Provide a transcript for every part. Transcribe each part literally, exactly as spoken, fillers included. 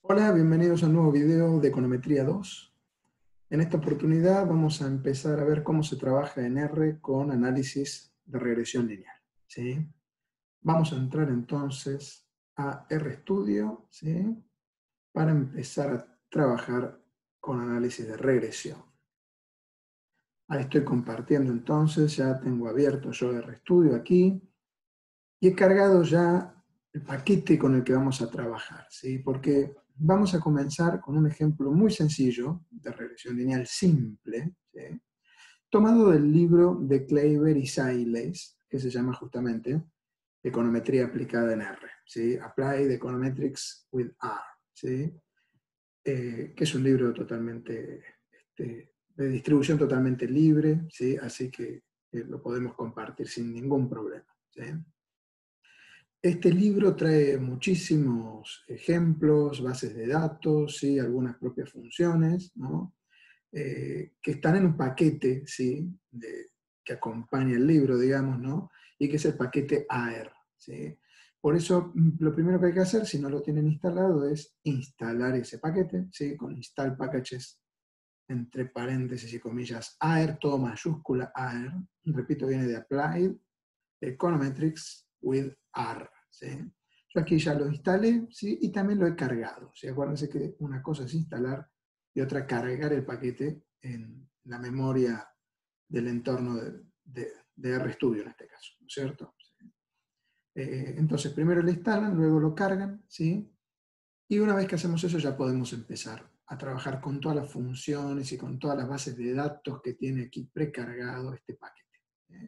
Hola, bienvenidos a un nuevo video de Econometría dos. En esta oportunidad vamos a empezar a ver cómo se trabaja en R con análisis de regresión lineal, ¿sí? Vamos a entrar entonces a RStudio, ¿sí? Para empezar a trabajar con análisis de regresión. Ahí estoy compartiendo entonces, ya tengo abierto yo RStudio aquí y he cargado ya el paquete con el que vamos a trabajar, ¿sí? Porque vamos a comenzar con un ejemplo muy sencillo de regresión lineal simple, ¿sí? Tomado del libro de Kleiber y Sayles, que se llama justamente Econometría aplicada en R, ¿sí? Applied Econometrics with R, ¿sí? Eh, que es un libro totalmente este, de distribución totalmente libre, ¿sí? Así que eh, lo podemos compartir sin ningún problema, ¿sí? Este libro trae muchísimos ejemplos, bases de datos, ¿sí? Algunas propias funciones, ¿no? Eh, que están en un paquete, ¿sí? De, que acompaña el libro, digamos, ¿no? Y que es el paquete A R, ¿sí? Por eso, lo primero que hay que hacer, si no lo tienen instalado, es instalar ese paquete, ¿sí? Con install packages, entre paréntesis y comillas, A R, todo mayúscula A R. Repito, viene de Applied Econometrics with R, ¿sí? Yo aquí ya lo instalé, ¿sí? Y también lo he cargado, ¿sí? Acuérdense que una cosa es instalar y otra cargar el paquete en la memoria del entorno de, de, de RStudio en este caso, ¿no es cierto? ¿Sí? Eh, entonces, primero lo instalan, luego lo cargan, ¿sí? Y una vez que hacemos eso ya podemos empezar a trabajar con todas las funciones y con todas las bases de datos que tiene aquí precargado este paquete, ¿eh?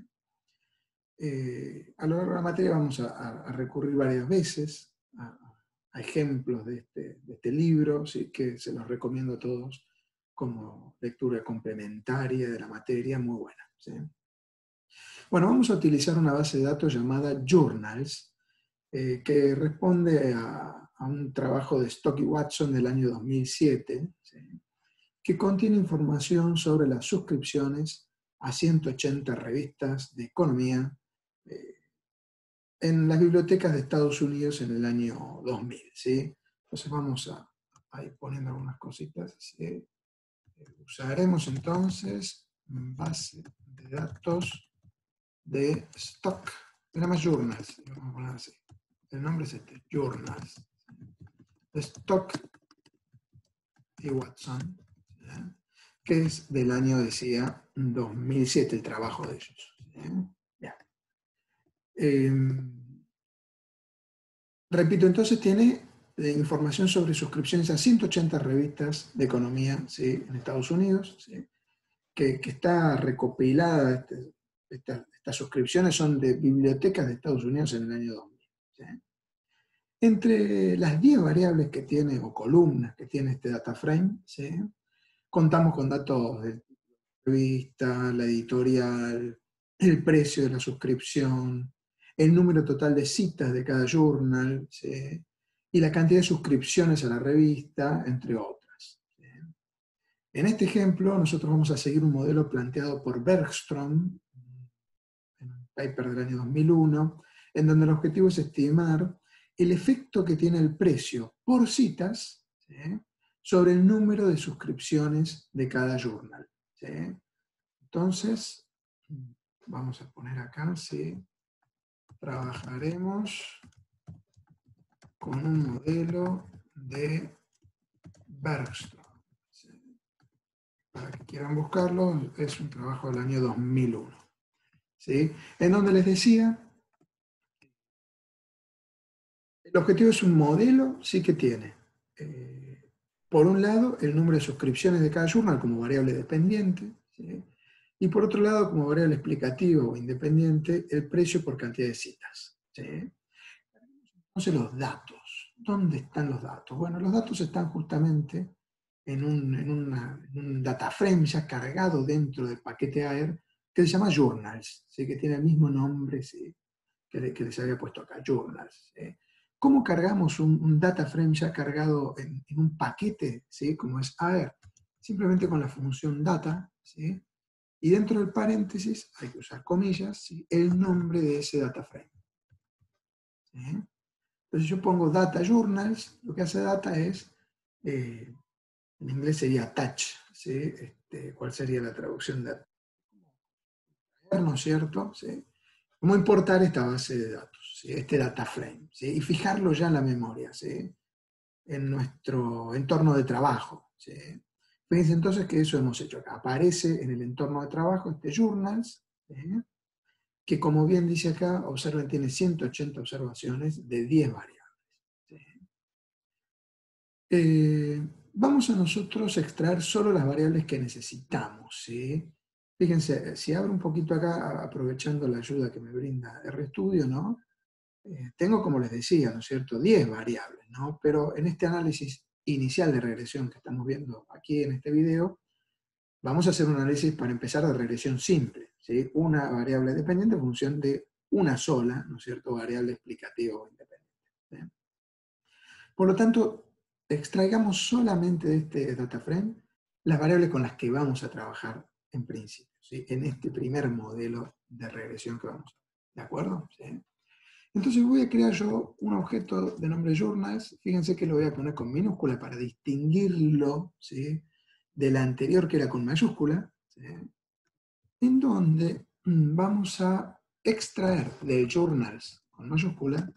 Eh, a lo largo de la materia vamos a, a recurrir varias veces a, a ejemplos de este, de este libro, ¿sí? Que se los recomiendo a todos como lectura complementaria de la materia, muy buena, ¿sí? Bueno, vamos a utilizar una base de datos llamada Journals, eh, que responde a, a un trabajo de Stock y Watson del año dos mil siete, ¿sí? Que contiene información sobre las suscripciones a ciento ochenta revistas de economía eh, en las bibliotecas de Estados Unidos en el año dos mil, ¿sí? Entonces vamos a, a ir poniendo algunas cositas, ¿sí? Usaremos entonces base de datos de stock, nada más journals, vamos a poner así. El nombre es este, journals. De Stock y Watson, ¿sí? Que es del año, decía, dos mil siete, el trabajo de ellos, ¿sí? Bien. Eh, Repito, entonces tiene eh, información sobre suscripciones a ciento ochenta revistas de economía, ¿sí? En Estados Unidos, ¿sí? que, que está recopilada, este, esta, estas suscripciones son de bibliotecas de Estados Unidos en el año dos mil. ¿Sí? Entre las diez variables que tiene, o columnas que tiene este data frame, ¿sí? Contamos con datos de revista, la editorial, el precio de la suscripción, el número total de citas de cada journal, ¿sí? Y la cantidad de suscripciones a la revista, entre otras, ¿sí? En este ejemplo, nosotros vamos a seguir un modelo planteado por Bergström, en un paper del año dos mil uno, en donde el objetivo es estimar el efecto que tiene el precio por citas, ¿sí? Sobre el número de suscripciones de cada journal, ¿sí? Entonces, vamos a poner acá, ¿sí? Trabajaremos con un modelo de Bergström, ¿sí? Para que quieran buscarlo, es un trabajo del año dos mil uno, ¿sí? En donde les decía, el objetivo es un modelo, sí que tiene, eh, por un lado, el número de suscripciones de cada journal como variable dependiente, ¿sí? Y por otro lado, como variable explicativa o independiente, el precio por cantidad de citas, ¿sí? Entonces los datos, ¿dónde están los datos? Bueno, los datos están justamente en un, en una, en un data frame ya cargado dentro del paquete A R que se llama Journals, ¿sí? Que tiene el mismo nombre, ¿sí? que, le, que les había puesto acá, Journals, ¿sí? ¿Cómo cargamos un, un data frame ya cargado en, en un paquete, ¿sí? Como es A R? Simplemente con la función data, ¿sí? Y dentro del paréntesis hay que usar comillas, ¿sí? El nombre de ese data frame, ¿sí? Entonces yo pongo data journals, lo que hace data es Eh, en inglés sería attach, ¿sí? Este, ¿cuál sería la traducción de ¿no es cierto? ¿Sí? ¿Cómo importar esta base de datos? ¿Sí? Este data frame, ¿sí? Y fijarlo ya en la memoria, ¿sí? En nuestro entorno de trabajo, ¿sí? Fíjense entonces que eso hemos hecho acá. Aparece en el entorno de trabajo este journals, ¿sí? Que como bien dice acá, observen, tiene ciento ochenta observaciones de diez variables. ¿Sí? Eh, vamos a nosotros a extraer solo las variables que necesitamos, ¿sí? Fíjense, si abro un poquito acá, aprovechando la ayuda que me brinda RStudio, ¿no? Eh, tengo, como les decía, ¿no es cierto?, diez variables, ¿no? Pero en este análisis inicial de regresión que estamos viendo aquí en este video, vamos a hacer un análisis para empezar de regresión simple, ¿sí? Una variable dependiente en función de una sola, ¿no es cierto?, variable explicativa o independiente, ¿sí? Por lo tanto, extraigamos solamente de este data frame las variables con las que vamos a trabajar en principio, ¿sí? En este primer modelo de regresión que vamos a ver, ¿de acuerdo? ¿Sí? Entonces voy a crear yo un objeto de nombre journals, fíjense que lo voy a poner con minúscula para distinguirlo, ¿sí?, del anterior que era con mayúscula, ¿sí?, en donde mm, vamos a extraer del journals con mayúscula.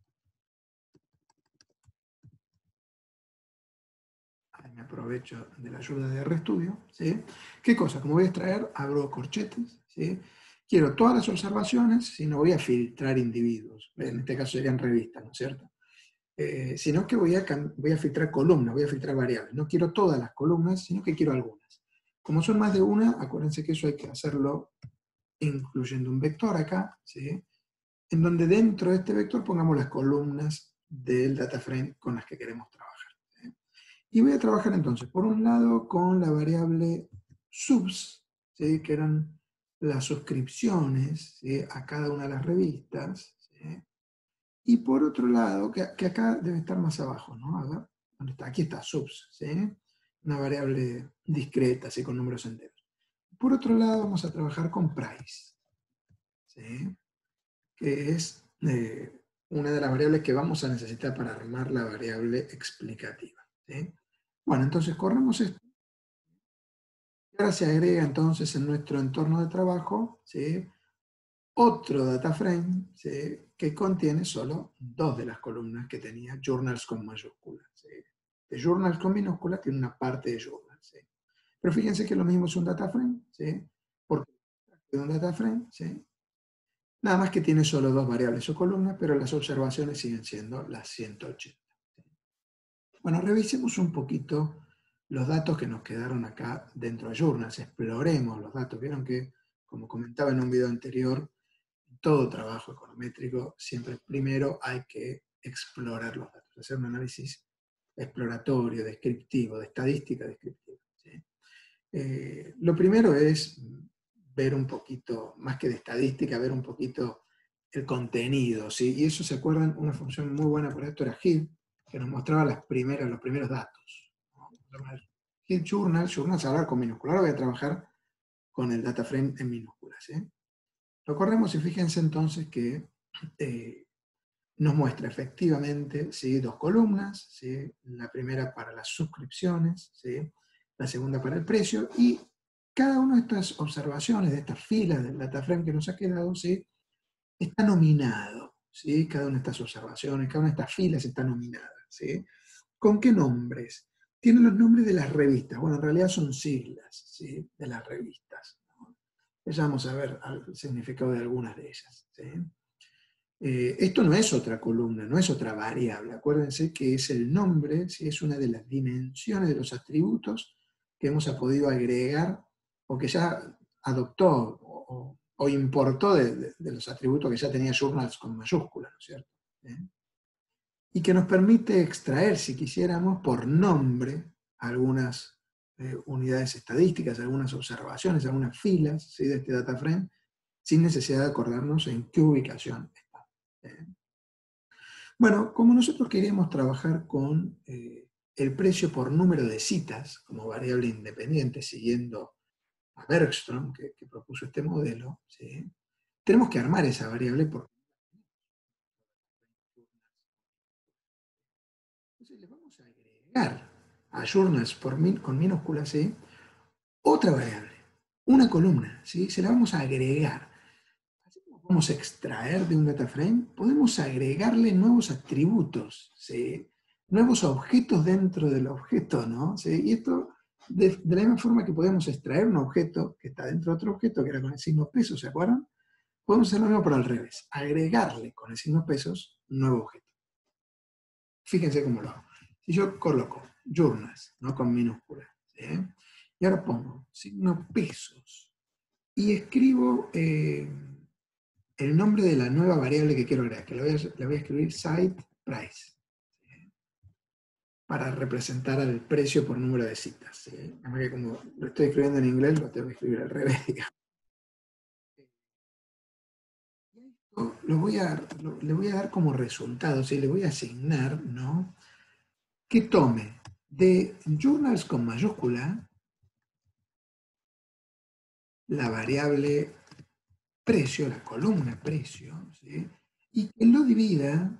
Ahí me aprovecho de la ayuda de RStudio, ¿sí? ¿Qué cosa? Como voy a extraer, abro corchetes, ¿sí? Quiero todas las observaciones, si no voy a filtrar individuos, en este caso serían revistas, ¿no es cierto? Eh, sino que voy a, voy a filtrar columnas, voy a filtrar variables. No quiero todas las columnas, sino que quiero algunas. Como son más de una, acuérdense que eso hay que hacerlo incluyendo un vector acá, ¿sí?, en donde dentro de este vector pongamos las columnas del data frame con las que queremos trabajar, ¿sí? Y voy a trabajar entonces, por un lado, con la variable subs, ¿sí?, que eran las suscripciones, ¿sí?, a cada una de las revistas, ¿sí? Y por otro lado, que, que acá debe estar más abajo, ¿no? A ver, ¿dónde está? Aquí está, subs, ¿sí? Una variable discreta, así con números enteros. Por otro lado, vamos a trabajar con price, ¿sí?, que es eh, una de las variables que vamos a necesitar para armar la variable explicativa, ¿sí? Bueno, entonces corremos esto. Y ahora se agrega entonces en nuestro entorno de trabajo, ¿sí?, otro data frame, ¿sí?, que contiene solo dos de las columnas que tenía journals con mayúsculas, ¿sí? De journals con minúsculas tiene una parte de journals, ¿sí? Pero fíjense que lo mismo es un data frame, ¿sí?, porque es un data frame, ¿sí?, nada más que tiene solo dos variables o columnas, pero las observaciones siguen siendo las ciento ochenta. ¿Sí? Bueno, revisemos un poquito los datos que nos quedaron acá dentro de journals, exploremos los datos. Vieron que, como comentaba en un video anterior, todo trabajo econométrico, siempre primero hay que explorar los datos, hacer un análisis exploratorio, descriptivo, de estadística descriptiva, ¿sí? Eh, lo primero es ver un poquito, más que de estadística, ver un poquito el contenido, ¿sí? Y eso, ¿se acuerdan? Una función muy buena para esto era hid, que nos mostraba las primeras, los primeros datos, ¿no? Hid journal, journal se va a hablar con minúsculas. Ahora voy a trabajar con el data frame en minúsculas, ¿sí? Lo corremos y fíjense entonces que eh, nos muestra efectivamente, ¿sí?, dos columnas, ¿sí?, la primera para las suscripciones, ¿sí?, la segunda para el precio, y cada una de estas observaciones, de estas filas del data frame que nos ha quedado, ¿sí?, está nominado, ¿sí?, cada una de estas observaciones, cada una de estas filas está nominada, ¿sí? ¿Con qué nombres? Tienen los nombres de las revistas, bueno, en realidad son siglas, ¿sí?, de las revistas, ¿no? Ya vamos a ver el significado de algunas de ellas, ¿sí? Eh, esto no es otra columna, no es otra variable. Acuérdense que es el nombre, ¿sí?, es una de las dimensiones de los atributos que hemos podido agregar o que ya adoptó o, o importó de, de, de los atributos que ya tenía journals con mayúsculas, ¿no es cierto? ¿Eh? Y que nos permite extraer, si quisiéramos, por nombre algunas eh, unidades estadísticas, algunas observaciones, algunas filas, ¿sí?, de este data frame, sin necesidad de acordarnos en qué ubicación está. ¿Eh? Bueno, como nosotros queríamos trabajar con eh, el precio por número de citas como variable independiente, siguiendo a Bergström, que, que propuso este modelo, ¿sí?, tenemos que armar esa variable por... Entonces le vamos a agregar a journals por min, con minúsculas, ¿sí? Otra variable, una columna, ¿sí? Se la vamos a agregar. Así como podemos extraer de un data frame, podemos agregarle nuevos atributos, ¿sí? Nuevos objetos dentro del objeto, ¿no? ¿Sí? Y esto, de, de la misma forma que podemos extraer un objeto que está dentro de otro objeto, que era con el signo pesos, ¿se acuerdan? Podemos hacer lo mismo pero al revés, agregarle con el signo pesos un nuevo objeto. Fíjense cómo lo hago. Si yo coloco journals, ¿no? Con minúsculas, ¿sí? Y ahora pongo signo pesos y escribo eh, el nombre de la nueva variable que quiero agregar, que la voy a, la voy a escribir site price, ¿sí? Para representar al precio por número de citas, ¿sí? Además que como lo estoy escribiendo en inglés, lo tengo que escribir al revés, digamos. Lo voy a, lo, le voy a dar como resultado, ¿sí? Le voy a asignar, ¿no? Que tome de journals con mayúscula la variable precio, la columna precio, ¿sí? Y que lo divida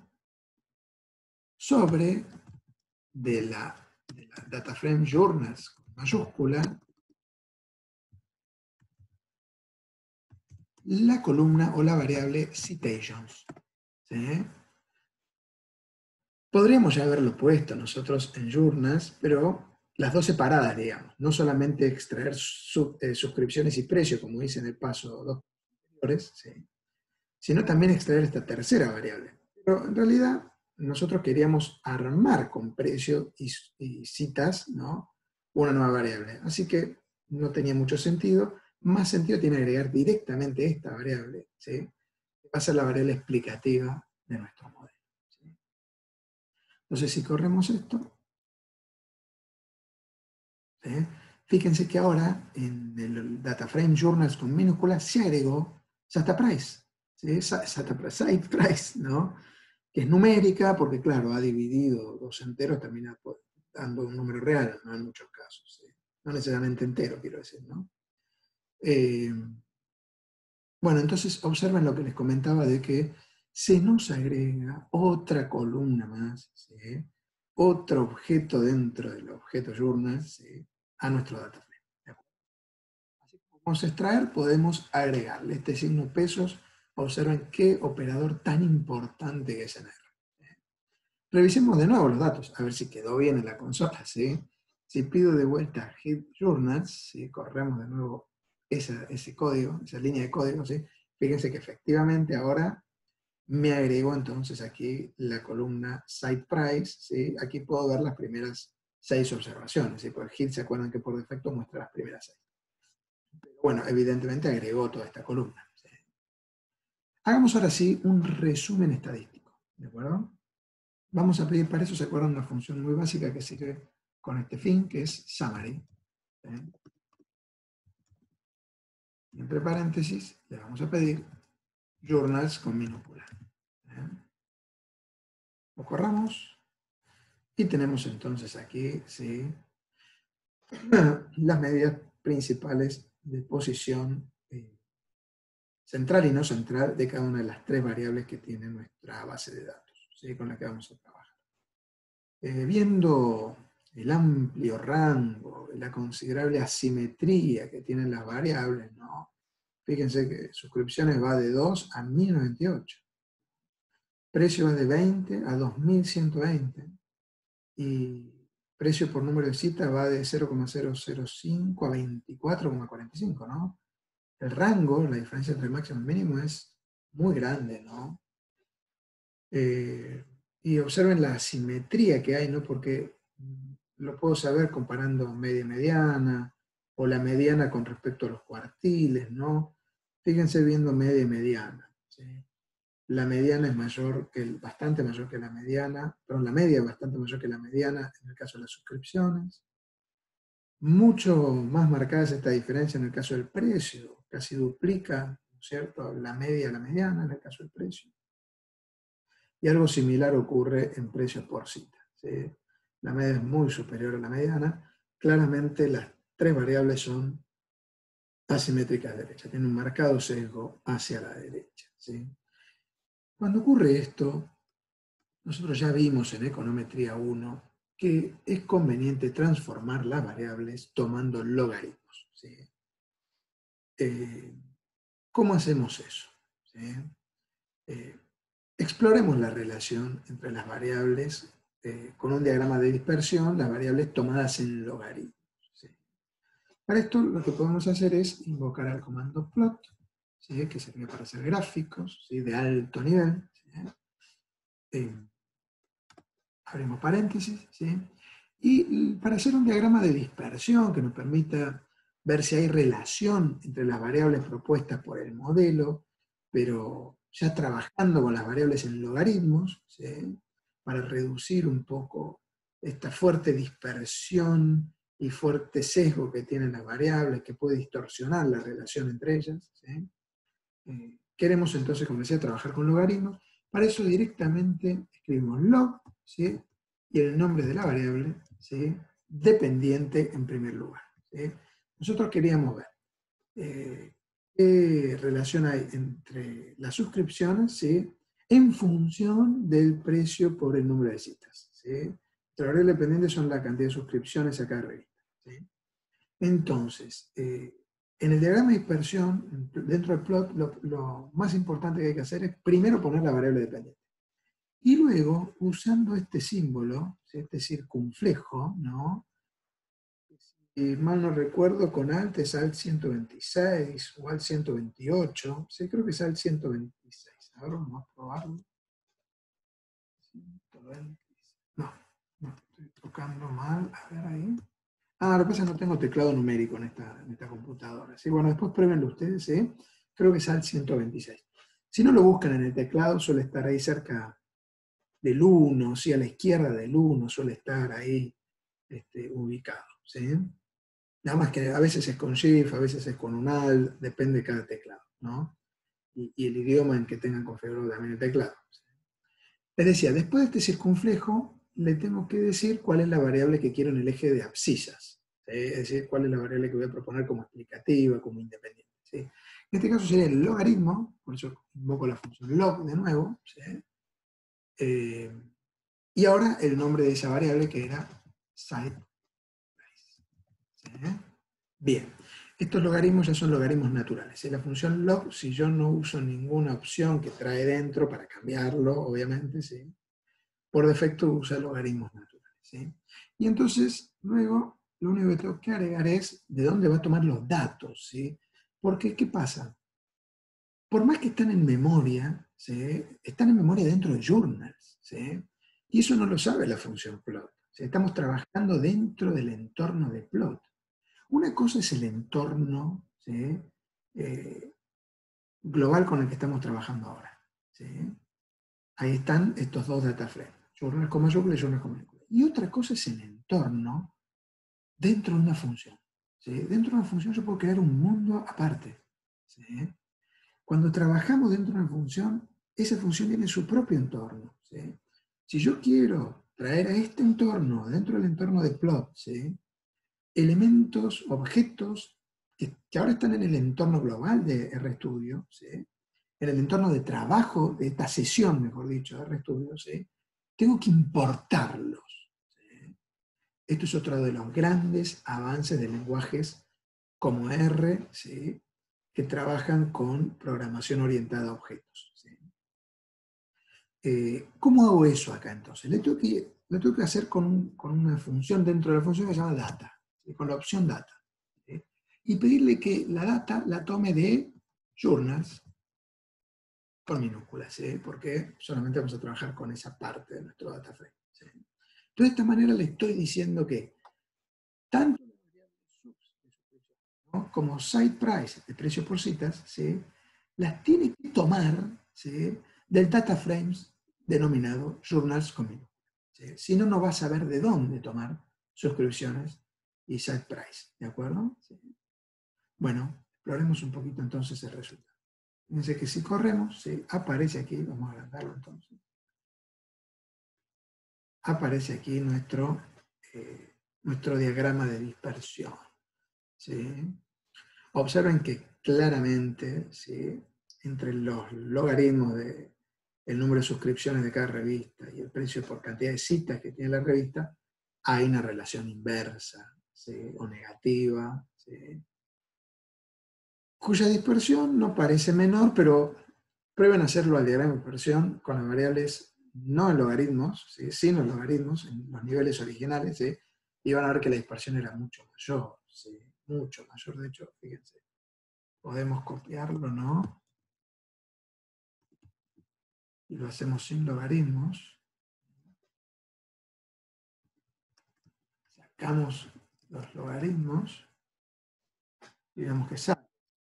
sobre de la, de la data frame journals con mayúscula la columna o la variable citations, ¿sí? Podríamos ya haberlo puesto nosotros en journals, pero las dos separadas, digamos, no solamente extraer sub, eh, suscripciones y precios, como dice en el paso dos anteriores, ¿sí? Sino también extraer esta tercera variable. Pero en realidad nosotros queríamos armar con precio y, y citas, ¿no? Una nueva variable. Así que no tenía mucho sentido. Más sentido tiene agregar directamente esta variable, ¿sí? Que va a ser la variable explicativa de nuestro modelo, ¿sí? Entonces, si corremos esto, ¿sí? Fíjense que ahora en el data frame journals con minúsculas se agregó Sata Price, ¿sí? Sata Price, Site Price, ¿no? Que es numérica, porque claro, ha dividido dos enteros, termina dando un número real, ¿no? En muchos casos, ¿sí? No necesariamente entero, quiero decir, ¿no? Eh, bueno, entonces observen lo que les comentaba de que se nos agrega otra columna más, ¿sí? Otro objeto dentro del objeto journal, ¿sí? A nuestro data frame. Así como podemos extraer, podemos agregarle este signo pesos. Observen qué operador tan importante que es en R. Revisemos de nuevo los datos, a ver si quedó bien en la consola, ¿sí? Si pido de vuelta Hit Journals, ¿sí? Corremos de nuevo esa, ese código, esa línea de código, ¿sí? Fíjense que efectivamente ahora me agregó entonces aquí la columna Site Price, ¿sí? Aquí puedo ver las primeras seis observaciones, ¿sí? Por Hit, ¿se acuerdan que por defecto muestra las primeras seis? Pero bueno, evidentemente agregó toda esta columna, ¿sí? Hagamos ahora sí un resumen estadístico, ¿de acuerdo? Vamos a pedir para eso, ¿se acuerdan? Una función muy básica que sirve con este fin, que es summary. ¿Eh? Y entre paréntesis le vamos a pedir journals con minúscula. ¿Eh? Lo corramos y tenemos entonces aquí, ¿sí? Las medidas principales de posición eh, central y no central de cada una de las tres variables que tiene nuestra base de datos, ¿sí? Con la que vamos a trabajar. Eh, viendo el amplio rango, la considerable asimetría que tienen las variables, ¿no? Fíjense que suscripciones va de dos a mil noventa y ocho. Precio va de veinte a dos mil ciento veinte. Y precio por número de citas va de cero coma cero cero cinco a veinticuatro coma cuarenta y cinco, ¿no? El rango, la diferencia entre el máximo y el mínimo es muy grande, ¿no? Eh, y observen la asimetría que hay, ¿no? Porque lo puedo saber comparando media y mediana, o la mediana con respecto a los cuartiles, ¿no? Fíjense viendo media y mediana, ¿sí? La mediana es mayor que el, bastante mayor que la mediana, perdón, la media es bastante mayor que la mediana en el caso de las suscripciones. Mucho más marcada es esta diferencia en el caso del precio, casi duplica, ¿no es cierto?, la media a la mediana en el caso del precio. Y algo similar ocurre en precios por cita, ¿sí? La media es muy superior a la mediana. Claramente las tres variables son asimétricas derechas, tienen un marcado sesgo hacia la derecha, ¿sí? Cuando ocurre esto, nosotros ya vimos en Econometría uno que es conveniente transformar las variables tomando logaritmos, ¿sí? Eh, ¿Cómo hacemos eso? ¿Sí? Eh, exploremos la relación entre las variables eh, con un diagrama de dispersión, las variables tomadas en logaritmos, ¿sí? Para esto lo que podemos hacer es invocar al comando plot, ¿sí? Que sirve para hacer gráficos, ¿sí? De alto nivel, ¿sí? Eh, abrimos paréntesis, ¿sí? Y para hacer un diagrama de dispersión que nos permita ver si hay relación entre las variables propuestas por el modelo, pero ya trabajando con las variables en logaritmos, ¿sí? Para reducir un poco esta fuerte dispersión y fuerte sesgo que tienen las variables, que puede distorsionar la relación entre ellas, ¿sí? Eh, queremos entonces, como decía, trabajar con logaritmos. Para eso directamente escribimos log, ¿sí? Y el nombre de la variable, ¿sí? Dependiente en primer lugar, ¿sí? Nosotros queríamos ver eh, qué relación hay entre las suscripciones, ¿sí? En función del precio por el número de citas, ¿sí? La variable dependiente son la cantidad de suscripciones a cada revista, ¿sí? Entonces, eh, en el diagrama de dispersión, dentro del plot, lo, lo más importante que hay que hacer es primero poner la variable dependiente. Y luego, usando este símbolo, ¿sí? Este circunflejo, ¿no? Si mal no recuerdo, con alt es alt ciento veintiséis o alt ciento veintiocho. Sí, creo que es alt ciento veintiséis. Ahora vamos a probarlo. ciento veintiséis. No, no, estoy tocando mal. A ver ahí. Ah, lo que pasa es que no tengo teclado numérico en esta, en esta computadora. ¿Sí? Bueno, después pruébenlo ustedes, ¿eh? Creo que es alt ciento veintiséis. Si no lo buscan en el teclado, suele estar ahí cerca del uno, ¿sí? A la izquierda del uno suele estar ahí este, ubicado, ¿sí? Nada más que a veces es con shift, a veces es con un alt, depende de cada teclado, ¿no? Y, y el idioma en que tengan configurado también el teclado, ¿sí? Les decía, después de este circunflejo, le tengo que decir cuál es la variable que quiero en el eje de abscisas, ¿sí? Es decir, cuál es la variable que voy a proponer como explicativa, como independiente, ¿sí? En este caso sería el logaritmo, por eso invoco la función log de nuevo, ¿sí? Eh, y ahora el nombre de esa variable que era size. ¿Sí? Bien, estos logaritmos ya son logaritmos naturales. En la función log, si yo no uso ninguna opción que trae dentro para cambiarlo, obviamente, ¿sí? Por defecto usa logaritmos naturales, ¿sí? Y entonces, luego, lo único que tengo que agregar es de dónde va a tomar los datos, ¿sí? Porque, ¿qué pasa? Por más que están en memoria, ¿sí? Están en memoria dentro de journals, ¿sí? Y eso no lo sabe la función plot, ¿sí? Estamos trabajando dentro del entorno de plot. Una cosa es el entorno, ¿sí? eh, global con el que estamos trabajando ahora, ¿sí? Ahí están estos dos data frames, journal con mayúscula y journal con minúscula. Y otra cosa es el entorno dentro de una función, ¿sí? Dentro de una función yo puedo crear un mundo aparte, ¿sí? Cuando trabajamos dentro de una función, esa función tiene su propio entorno, ¿sí? Si yo quiero traer a este entorno, dentro del entorno de plot, ¿sí? Elementos, objetos que, que ahora están en el entorno global de RStudio, ¿sí? En el entorno de trabajo de esta sesión, mejor dicho, de RStudio, ¿sí? Tengo que importarlos, ¿sí? Esto es otro de los grandes avances de lenguajes como R, ¿sí? Que trabajan con programación orientada a objetos, ¿sí? Eh, ¿Cómo hago eso acá entonces? Lo tengo que, lo tengo que hacer con, un, con una función dentro de la función que se llama data, ¿sí? Con la opción data, ¿sí? Y pedirle que la data la tome de journals con minúsculas, ¿sí? Porque solamente vamos a trabajar con esa parte de nuestro data frame, ¿sí? Entonces, de esta manera le estoy diciendo que tanto la variable subs de suscripción, ¿no? Como site price, de precio por citas, ¿sí? Las tiene que tomar, ¿sí? Del data frames denominado journals con minúsculas, ¿sí? Si no, no va a saber de dónde tomar suscripciones y site price, ¿de acuerdo? ¿Sí? Bueno, exploremos un poquito entonces el resultado. Fíjense que si corremos, ¿sí? Aparece aquí, vamos a agrandarlo entonces, aparece aquí nuestro, eh, nuestro diagrama de dispersión, ¿sí? Observen que claramente, ¿sí? Entre los logaritmos de el número de suscripciones de cada revista y el precio por cantidad de citas que tiene la revista, hay una relación inversa, ¿sí? O negativa, ¿sí? Cuya dispersión no parece menor, pero prueben hacerlo al diagrama de dispersión con las variables no en logaritmos, ¿sí? Sino en logaritmos, en los niveles originales, ¿sí? Y van a ver que la dispersión era mucho mayor, ¿sí? Mucho mayor. De hecho, fíjense, podemos copiarlo, ¿no? Y lo hacemos sin logaritmos. Sacamos los logaritmos y vemos que sale.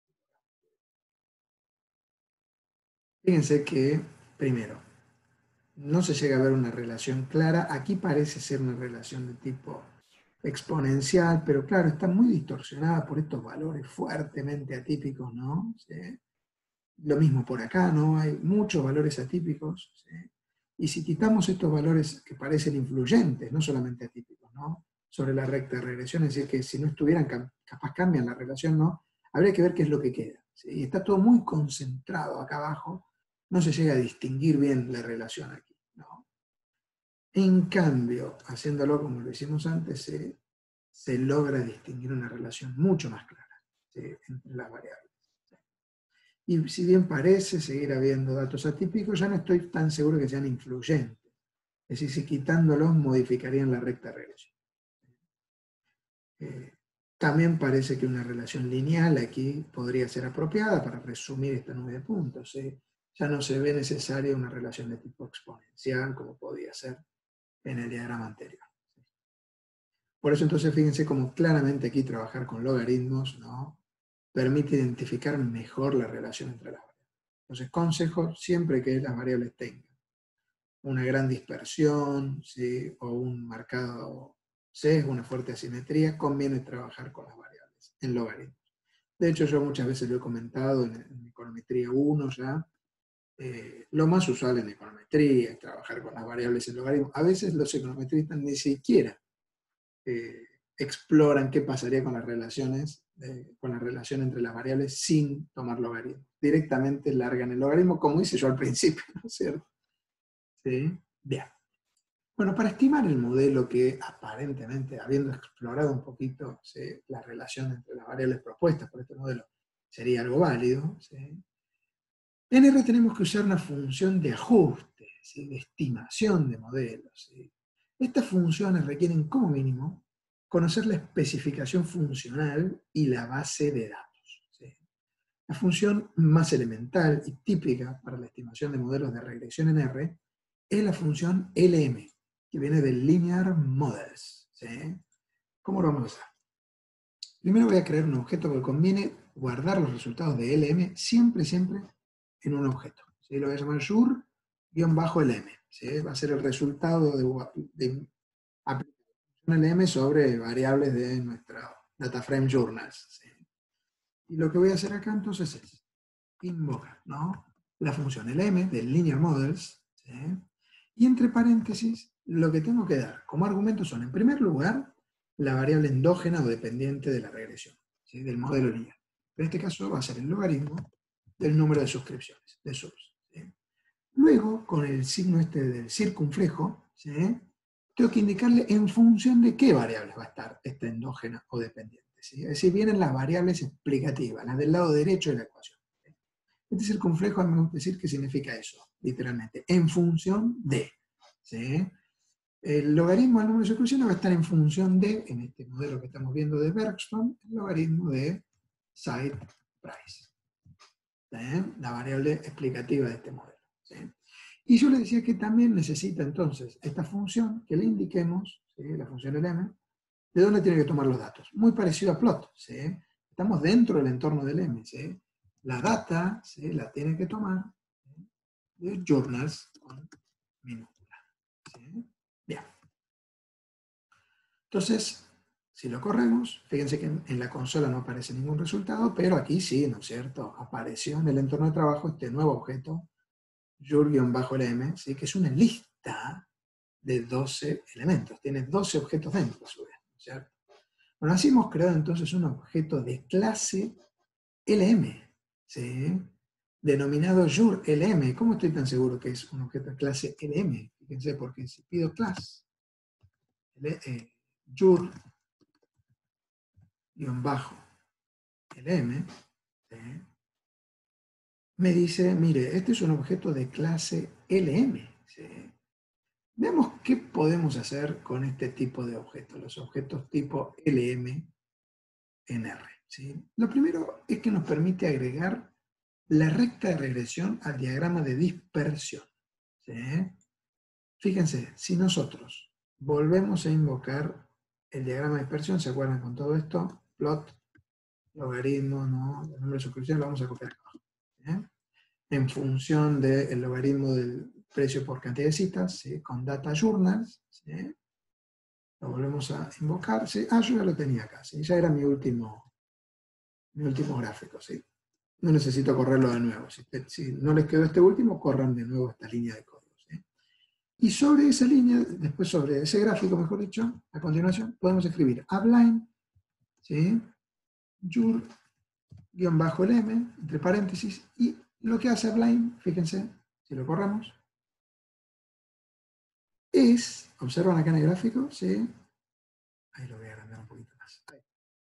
Fíjense que, primero, no se llega a ver una relación clara. Aquí parece ser una relación de tipo exponencial, pero claro, está muy distorsionada por estos valores fuertemente atípicos, ¿no? ¿Sí? Lo mismo por acá, ¿no? Hay muchos valores atípicos, ¿sí? Y si quitamos estos valores que parecen influyentes, no solamente atípicos, ¿no? Sobre la recta de regresión, es decir, que si no estuvieran, capaz cambian la relación, ¿no? Habría que ver qué es lo que queda, ¿sí? Y está todo muy concentrado acá abajo, no se llega a distinguir bien la relación aquí, ¿no? En cambio, haciéndolo como lo hicimos antes, se, se logra distinguir una relación mucho más clara, ¿sí? Entre las variables. ¿Sí? Y si bien parece seguir habiendo datos atípicos, ya no estoy tan seguro que sean influyentes. Es decir, si quitándolos modificarían la recta de regresión. Eh, también parece que una relación lineal aquí podría ser apropiada para resumir esta nube de puntos. ¿Sí? Ya no se ve necesaria una relación de tipo exponencial como podía ser en el diagrama anterior. Por eso entonces fíjense cómo claramente aquí trabajar con logaritmos, ¿no? Permite identificar mejor la relación entre las variables. Entonces, consejo, siempre que las variables tengan una gran dispersión, ¿sí? O un marcado sesgo, una fuerte asimetría, conviene trabajar con las variables en logaritmos. De hecho, yo muchas veces lo he comentado en, en econometría uno ya. Eh, lo más usual en econometría es trabajar con las variables en logaritmos. A veces los econometristas ni siquiera eh, exploran qué pasaría con las relaciones, eh, con la relación entre las variables sin tomar logaritmos. Directamente largan el logaritmo, como hice yo al principio, ¿no es cierto? ¿Sí? Bien. Bueno, para estimar el modelo que aparentemente, habiendo explorado un poquito, ¿sí? La relación entre las variables propuestas por este modelo, sería algo válido, ¿sí? En R tenemos que usar una función de ajuste, ¿sí? De estimación de modelos, ¿sí? Estas funciones requieren como mínimo conocer la especificación funcional y la base de datos, ¿sí? La función más elemental y típica para la estimación de modelos de regresión en R es la función L M, que viene del Linear Models, ¿sí? ¿Cómo lo vamos a hacer? Primero voy a crear un objeto que conviene guardar los resultados de L M siempre, siempre en un objeto, ¿sí? Lo voy a llamar Jour-L M, ¿sí? Va a ser el resultado de, de aplicación L M sobre variables de nuestra DataFrame Journals, ¿sí? Y lo que voy a hacer acá entonces es invocar, ¿no? La función L M del Linear Models, ¿sí? Y entre paréntesis, lo que tengo que dar como argumentos son, en primer lugar, la variable endógena o dependiente de la regresión, ¿sí? Del modelo lineal. En este caso va a ser el logaritmo del número de suscripciones, de subs, ¿sí? Luego, con el signo este del circunflejo, ¿sí? Tengo que indicarle en función de qué variables va a estar esta endógena o dependiente, ¿sí? Es decir, vienen las variables explicativas, las del lado derecho de la ecuación. Este circunflejo, a mí me gusta decir que significa eso, literalmente, en función de, ¿sí? El logaritmo del número de suscripciones va a estar en función de, en este modelo que estamos viendo de Bergstrom, el logaritmo de site price, ¿sí? La variable explicativa de este modelo, ¿sí? Y yo le decía que también necesita entonces esta función que le indiquemos, ¿sí? La función L M, de dónde tiene que tomar los datos. Muy parecido a plot, ¿sí? Estamos dentro del entorno del M, ¿sí? La data, ¿sí? La tiene que tomar, ¿sí? De journals con minúscula, ¿sí? Bien. Entonces, si lo corremos, fíjense que en la consola no aparece ningún resultado, pero aquí sí, ¿no es cierto? Apareció en el entorno de trabajo este nuevo objeto, jour-lm, ¿sí? Que es una lista de doce elementos. Tiene doce objetos dentro, a su vez, ¿no es cierto? Bueno, así hemos creado entonces un objeto de clase L M, ¿sí? Denominado jour-lm. ¿Cómo estoy tan seguro que es un objeto de clase L M? Fíjense, porque si pido class eh, jur, guión bajo, lm, ¿sí? Me dice, mire, este es un objeto de clase lm, ¿sí? Veamos qué podemos hacer con este tipo de objetos, los objetos tipo lm en R, ¿sí? Lo primero es que nos permite agregar la recta de regresión al diagrama de dispersión, ¿sí? Fíjense, si nosotros volvemos a invocar el diagrama de dispersión, ¿se acuerdan con todo esto? Plot, logaritmo, ¿no? El nombre de suscripción lo vamos a copiar acá, ¿sí? En función del logaritmo del precio por cantidad de citas, ¿sí? Con data journals, ¿sí? Lo volvemos a invocar, ¿sí? Ah, yo ya lo tenía acá, ¿sí? Ya era mi último, mi último gráfico, ¿sí? No necesito correrlo de nuevo. Si, si no les quedó este último, corran de nuevo esta línea de código, ¿sí? Y sobre esa línea, después sobre ese gráfico, mejor dicho, a continuación, podemos escribir abline, ¿sí? Jur, guión bajo lm, entre paréntesis, y lo que hace abline, fíjense, si lo corramos, es, observan acá en el gráfico, ¿sí? Ahí lo voy a agrandar un poquito más. Ahí.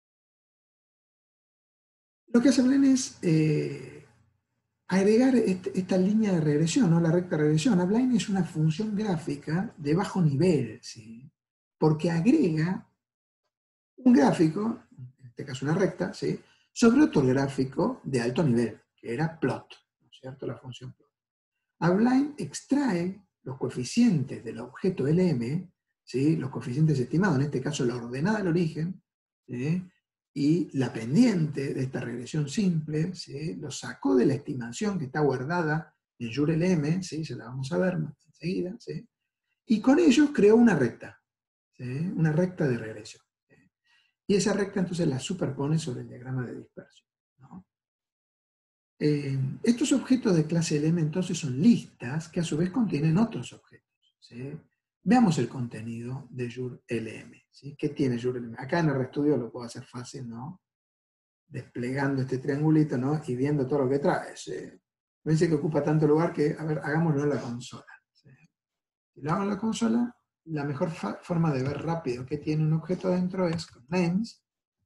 Lo que hace abline es eh, agregar este, esta línea de regresión, ¿no? La recta de regresión. Abline es una función gráfica de bajo nivel, ¿sí? Porque agrega un gráfico, en este caso una recta, ¿sí? Sobre otro gráfico de alto nivel, que era plot, ¿no es cierto? La función plot. Abline extrae los coeficientes del objeto lm, ¿sí? Los coeficientes estimados, en este caso la ordenada del origen, ¿sí? Y la pendiente de esta regresión simple, ¿sí? Lo sacó de la estimación que está guardada en jurlm, ¿sí? Se la vamos a ver más enseguida, ¿sí? Y con ellos creó una recta, ¿sí? Una recta de regresión, ¿sí? Y esa recta entonces la superpone sobre el diagrama de dispersión, ¿no? Eh, estos objetos de clase lm entonces son listas que a su vez contienen otros objetos, ¿sí? Veamos el contenido de jurlm, ¿sí? ¿Qué tiene jurlm? Acá en el RStudio lo puedo hacer fácil, ¿no? Desplegando este triangulito, ¿no? Y viendo todo lo que trae. ¿Sí? Me dice que ocupa tanto lugar que, a ver, hagámoslo en la consola, ¿sí? Si lo hago en la consola, la mejor forma de ver rápido que tiene un objeto dentro es con names,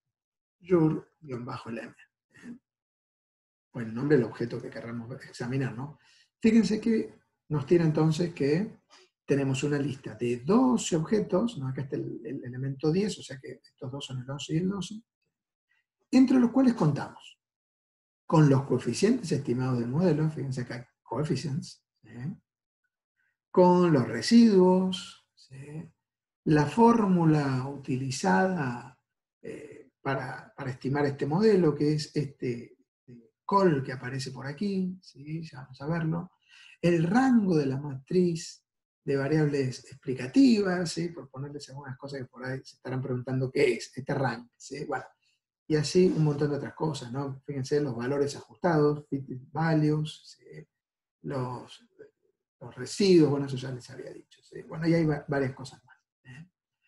jur-lm. O el nombre del objeto que queramos examinar, ¿no? Fíjense que nos tiene entonces que tenemos una lista de doce objetos, ¿no? Acá está el, el elemento diez, o sea que estos dos son el once y el doce, entre los cuales contamos con los coeficientes estimados del modelo, fíjense acá, coefficients, ¿sí? Con los residuos, ¿sí? La fórmula utilizada eh, para, para estimar este modelo, que es este col que aparece por aquí, ¿sí? Ya vamos a verlo, el rango de la matriz de variables explicativas, ¿sí? Por ponerles algunas cosas que por ahí se estarán preguntando qué es este rank, ¿sí? Bueno, y así un montón de otras cosas, ¿no? Fíjense los valores ajustados, fitted values, ¿sí? los, los residuos, bueno, eso ya les había dicho, ¿sí? Bueno, ahí hay varias cosas más, ¿eh?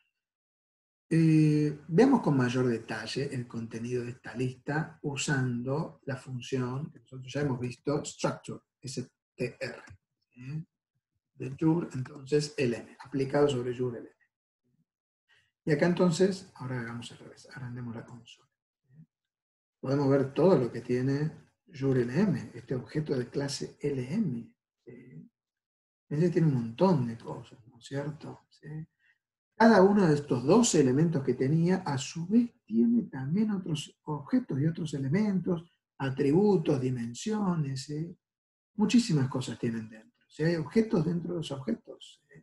Eh, veamos con mayor detalle el contenido de esta lista usando la función que nosotros ya hemos visto, structure, S T R, ¿eh? De jur, entonces lm, aplicado sobre jur lm. Y acá entonces, ahora hagamos al revés, agrandemos la consola. ¿Eh? Podemos ver todo lo que tiene jur lm, este objeto de clase lm. ¿Sí? Ese tiene un montón de cosas, ¿no es cierto? ¿Sí? Cada uno de estos dos elementos que tenía, a su vez, tiene también otros objetos y otros elementos, atributos, dimensiones, ¿eh? Muchísimas cosas tienen dentro. ¿Sí? Hay objetos dentro de los objetos. ¿Eh?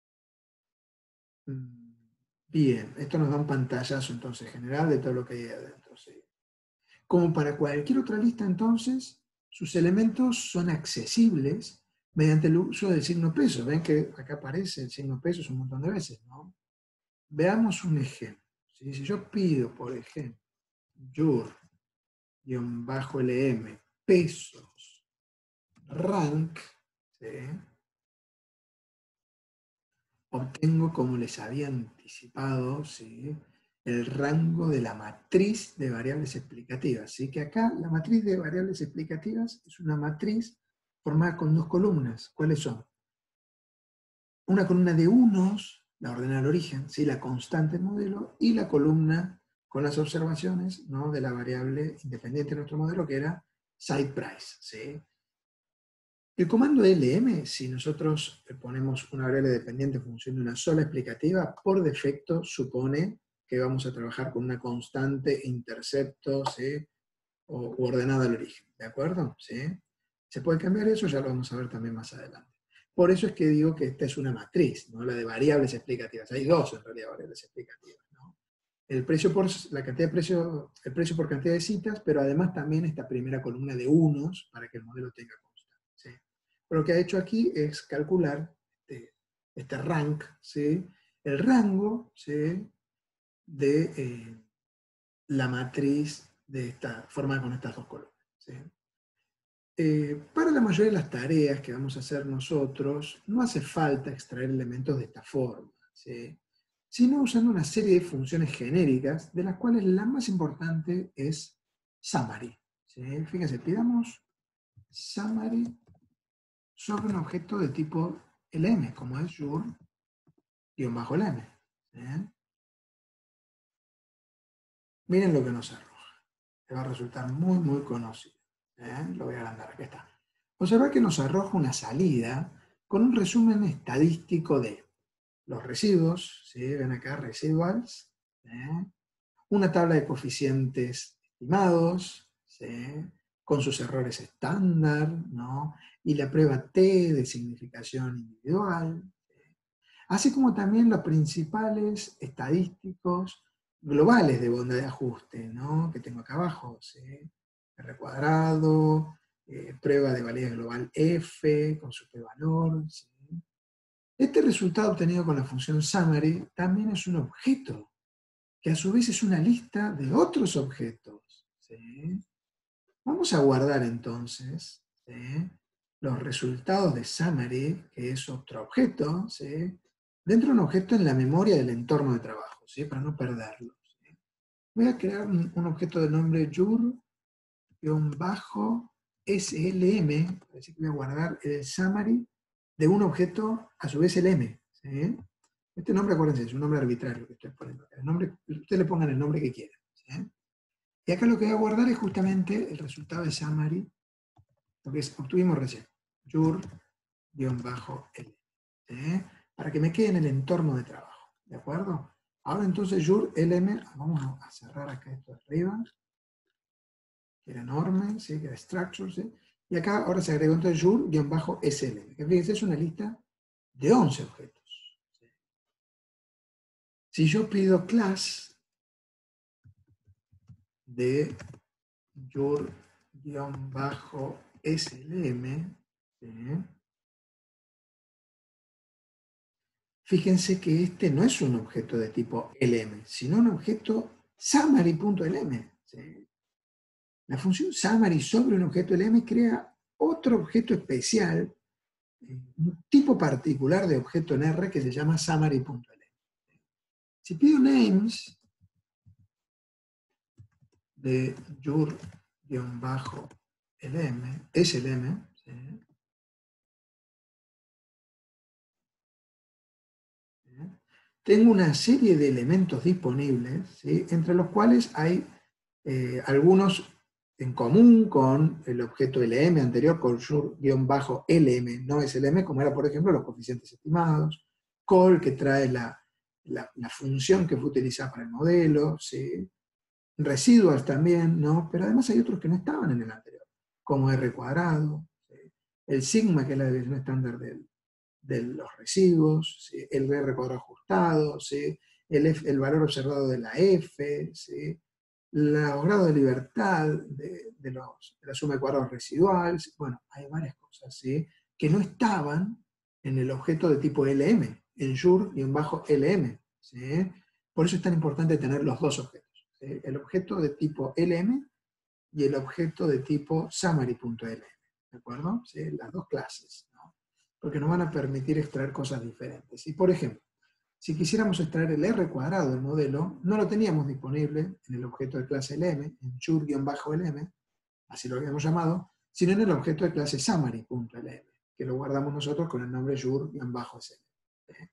Bien, esto nos da un pantallazo entonces general de todo lo que hay adentro. ¿Sí? Como para cualquier otra lista entonces, sus elementos son accesibles mediante el uso del signo peso. Ven que acá aparece el signo peso un montón de veces, ¿no? Veamos un ejemplo. ¿Sí? Si yo pido, por ejemplo, jur-lm pesos rank, ¿sí? Obtengo, como les había anticipado, ¿sí? El rango de la matriz de variables explicativas. Así que acá la matriz de variables explicativas es una matriz formada con dos columnas. ¿Cuáles son? Una columna de unos, la ordena al origen, ¿sí? La constante del modelo, y la columna con las observaciones, ¿no?, de la variable independiente de nuestro modelo, que era site price, ¿sí? El comando L M, si nosotros ponemos una variable dependiente en función de una sola explicativa, por defecto supone que vamos a trabajar con una constante, intercepto, ¿sí?, o ordenada al origen, ¿de acuerdo? ¿Sí? Se puede cambiar eso, ya lo vamos a ver también más adelante. Por eso es que digo que esta es una matriz, ¿no?, la de variables explicativas. Hay dos, en realidad, variables explicativas, ¿no? El precio por, la cantidad de precio, el precio por cantidad de citas, pero además también esta primera columna de unos para que el modelo tenga constante, ¿sí? Pero lo que ha hecho aquí es calcular este, este rank, ¿sí?, el rango, ¿sí?, de eh, la matriz de esta forma con estas dos columnas, ¿sí? Eh, para la mayoría de las tareas que vamos a hacer nosotros, no hace falta extraer elementos de esta forma, ¿sí?, sino usando una serie de funciones genéricas, de las cuales la más importante es summary, ¿sí? Fíjense, pidamos summary sobre un objeto de tipo L M, como es your-L M. ¿Sí? Miren lo que nos arroja. Te va a resultar muy, muy conocido. ¿Eh? Lo voy a agrandar, aquí está. Observa que nos arroja una salida con un resumen estadístico de los residuos, ¿sí? Ven acá, residuals, ¿eh? Una tabla de coeficientes estimados, ¿sí?, con sus errores estándar, ¿no?, y la prueba T de significación individual, ¿sí?, así como también los principales estadísticos globales de banda de ajuste, ¿no?, que tengo acá abajo, ¿sí?, R cuadrado, eh, prueba de validez global F, con su p-valor, ¿sí? Este resultado obtenido con la función summary también es un objeto, que a su vez es una lista de otros objetos, ¿sí? Vamos a guardar entonces, ¿sí?, los resultados de summary, que es otro objeto, ¿sí?, dentro de un objeto en la memoria del entorno de trabajo, ¿sí?, para no perderlo, ¿sí? Voy a crear un, un objeto de nombre your-S L M, así que voy a guardar el summary de un objeto a su vez L M, ¿sí? Este nombre, acuérdense, es un nombre arbitrario que estoy poniendo acá. El nombre, ustedes le pongan el nombre que quieran, ¿sí? Y acá lo que voy a guardar es justamente el resultado de summary, lo que es, obtuvimos recién, your-L, ¿sí?, para que me quede en el entorno de trabajo, ¿de acuerdo? Ahora entonces your-L M, vamos a cerrar acá esto de arriba, que era enorme, ¿sí?, que era structure, ¿sí?, y acá ahora se agregó entonces your-S L M, que fíjense, es una lista de once objetos. Si yo pido class de your-S L M, ¿sí?, fíjense que este no es un objeto de tipo L M, sino un objeto summary.lm, ¿sí? La función summary sobre un objeto L M crea otro objeto especial, un tipo particular de objeto en R que se llama summary.lm. Si pido names de your-lm, slm, ¿sí?, tengo una serie de elementos disponibles, ¿sí?, entre los cuales hay eh, algunos en común con el objeto L M anterior, con your-L M, no S L M, como era, por ejemplo, los coeficientes estimados, call, que trae la, la, la función que fue utilizada para el modelo, ¿sí?, residuals también, ¿no?, pero además hay otros que no estaban en el anterior, como R cuadrado, ¿sí?, el sigma, que es la desviación estándar del de los residuos, ¿sí?, el R cuadrado ajustado, ¿sí?, el, F, el valor observado de la F, ¿sí?, los grados de libertad de, de, los, de la suma de cuadrados residuales. Bueno, hay varias cosas, ¿sí?, que no estaban en el objeto de tipo L M, en your-L M, ¿sí? Por eso es tan importante tener los dos objetos, ¿sí?, el objeto de tipo L M y el objeto de tipo summary.lm, ¿de acuerdo? ¿Sí? Las dos clases, ¿no?, porque nos van a permitir extraer cosas diferentes. Y por ejemplo, si quisiéramos extraer el R cuadrado del modelo, no lo teníamos disponible en el objeto de clase L M, en your-L M, así lo habíamos llamado, sino en el objeto de clase summary.lm, que lo guardamos nosotros con el nombre your-S L M.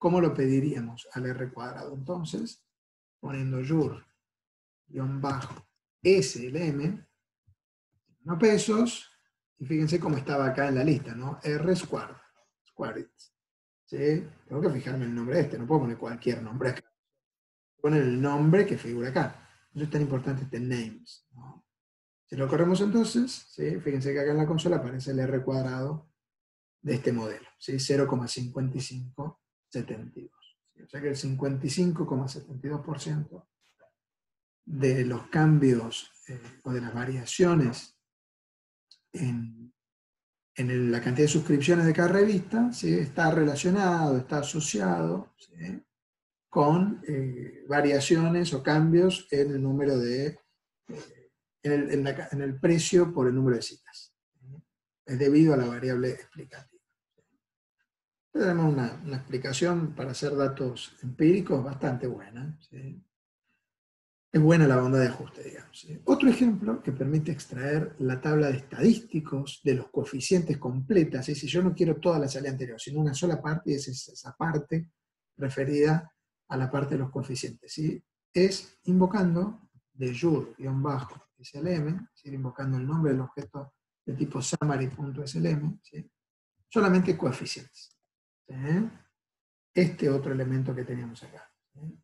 ¿cómo lo pediríamos al R cuadrado? Entonces, poniendo Jour, guión bajo, S L M, no pesos, y fíjense cómo estaba acá en la lista, ¿no? R squared, squared, ¿sí? Tengo que fijarme el nombre de este, no puedo poner cualquier nombre acá. Poner el nombre que figura acá. Por eso es tan importante este names, ¿no? Si lo corremos entonces, ¿sí? Fíjense que acá en la consola aparece el R cuadrado de este modelo, ¿sí? cero coma cincuenta y cinco setenta y dos. ¿Sí? O sea que el cincuenta y cinco coma setenta y dos por ciento de los cambios eh, o de las variaciones en, en el, la cantidad de suscripciones de cada revista, ¿sí? Está relacionado, está asociado, ¿sí? Con eh, variaciones o cambios en el número de, eh, en, el, en, la, en el precio por el número de citas. ¿Sí? Es debido a la variable explicativa. Tenemos una, una explicación para hacer datos empíricos bastante buena. ¿Sí? Es buena la banda de ajuste, digamos. ¿Sí? Otro ejemplo que permite extraer la tabla de estadísticos de los coeficientes completas, es decir, yo no quiero toda la salida anterior, sino una sola parte, y es esa parte referida a la parte de los coeficientes. ¿Sí? Es invocando de Jour-S L M, ¿sí? Invocando el nombre del objeto de tipo summary.slm, ¿sí? Solamente coeficientes. ¿Sí? Este otro elemento que teníamos acá. ¿Sí?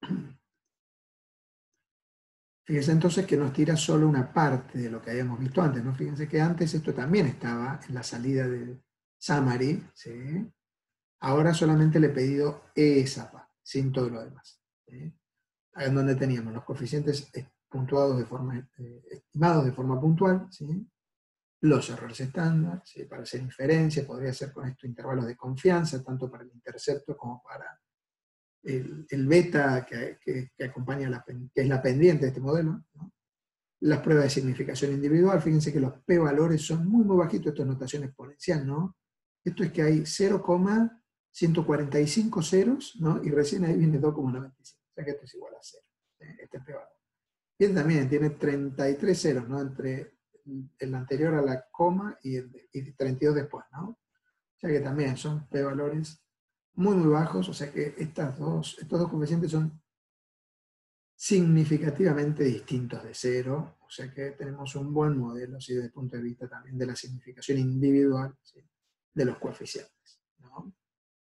Fíjense entonces que nos tira solo una parte de lo que habíamos visto antes, ¿no? Fíjense que antes esto también estaba en la salida del summary, ¿sí? Ahora solamente le he pedido esa parte, sin todo lo demás. ¿Sí? En donde teníamos los coeficientes puntuados de forma, eh, estimados de forma puntual, ¿sí? Los errores estándar, ¿sí? Para hacer inferencia, podría ser con estos intervalos de confianza, tanto para el intercepto como para el, el beta que, que, que acompaña, la, que es la pendiente de este modelo, ¿no? Las pruebas de significación individual, fíjense que los p-valores son muy, muy bajitos, esto es notación exponencial, ¿no? Esto es que hay cero coma ciento cuarenta y cinco ceros, ¿no? Y recién ahí viene dos coma noventa y cinco, o sea que esto es igual a cero, ¿eh? Este p-valor. Y este también tiene treinta y tres ceros, ¿no? Entre el anterior a la coma y, el, y treinta y dos después, ¿no? O sea que también son p-valores muy, muy bajos, o sea que estas dos, estos dos coeficientes son significativamente distintos de cero, o sea que tenemos un buen modelo, ¿sí? Desde el punto de vista también de la significación individual, ¿sí? De los coeficientes, ¿no?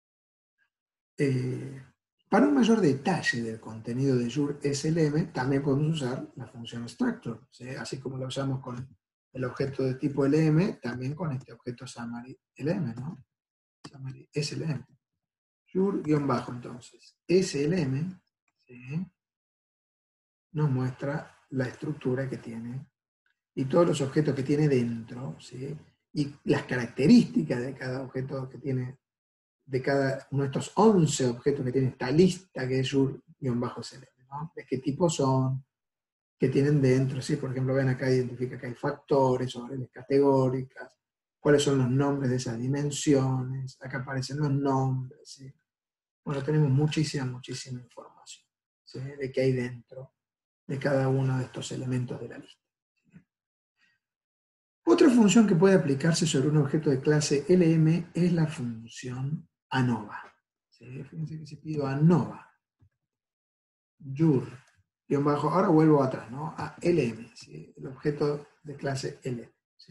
Eh, para un mayor detalle del contenido de Jour-S L M, también podemos usar la función structure, ¿sí? Así como la usamos con el objeto de tipo L M, también con este objeto summary L M, ¿no? Summary S L M. Jour-bajo, entonces, S L M, ¿sí? Nos muestra la estructura que tiene y todos los objetos que tiene dentro, ¿sí? Y las características de cada objeto que tiene, de cada uno de estos once objetos que tiene esta lista que es Jour-S L M, ¿no? De qué tipo son, qué tienen dentro, ¿sí? Por ejemplo, ven acá, identifica que hay factores o variables categóricas, cuáles son los nombres de esas dimensiones, acá aparecen los nombres, ¿sí? Bueno, tenemos muchísima, muchísima información, ¿sí? De qué hay dentro de cada uno de estos elementos de la lista. Otra función que puede aplicarse sobre un objeto de clase L M es la función ANOVA. ¿Sí? Fíjense que si pido ANOVA, Jour, guión bajo, ahora vuelvo atrás, ¿no? A L M, ¿sí? El objeto de clase L M. ¿Sí?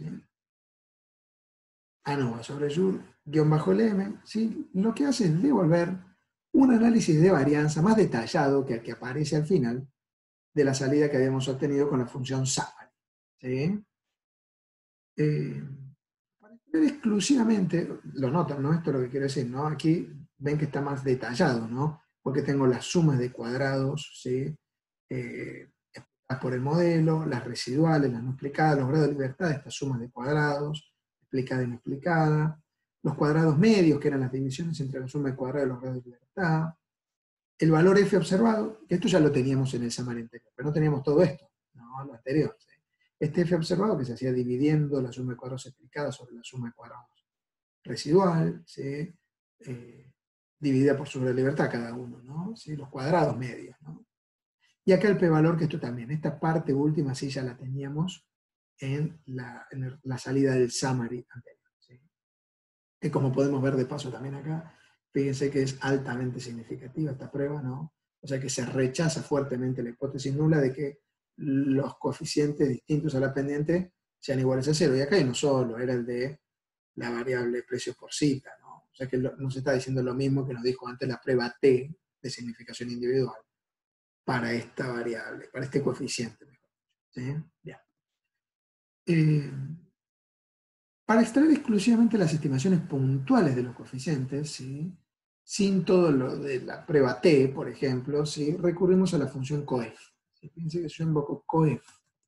ANOVA sobre Jour, guión bajo L M, ¿sí? Lo que hace es devolver un análisis de varianza más detallado que el que aparece al final de la salida que habíamos obtenido con la función summary. ¿Sí? Eh, para ver exclusivamente, lo notan, ¿no? Esto es lo que quiero decir, ¿no? Aquí ven que está más detallado, ¿no? Porque tengo las sumas de cuadrados, ¿sí? Eh, explicadas por el modelo, las residuales, las no explicadas, los grados de libertad de estas sumas de cuadrados, explicada y no explicada, los cuadrados medios, que eran las divisiones entre la suma de cuadrados y los grados de libertad, el valor f observado, que esto ya lo teníamos en el summary anterior, pero no teníamos todo esto, ¿no? Lo anterior, ¿sí? Este f observado que se hacía dividiendo la suma de cuadrados explicada sobre la suma de cuadrados residual, ¿sí? Eh, dividida por su libertad cada uno, ¿no? ¿Sí? Los cuadrados medios, ¿no? Y acá el p-valor, que esto también, esta parte última sí ya la teníamos en la, en la salida del summary anterior, ¿sí? Y como podemos ver de paso también acá, Fíjense que es altamente significativa esta prueba, ¿no? O sea que se rechaza fuertemente la hipótesis nula de que los coeficientes distintos a la pendiente sean iguales a cero. Y acá hay uno solo, era el de la variable precio por cita, ¿no? O sea que nos está diciendo lo mismo que nos dijo antes la prueba T de significación individual para esta variable, para este coeficiente. ¿Sí? Bien. Eh, para extraer exclusivamente las estimaciones puntuales de los coeficientes, ¿sí? Sin todo lo de la prueba T, por ejemplo, ¿sí? Recurrimos a la función coef. ¿Sí? Fíjense que yo invoco coef,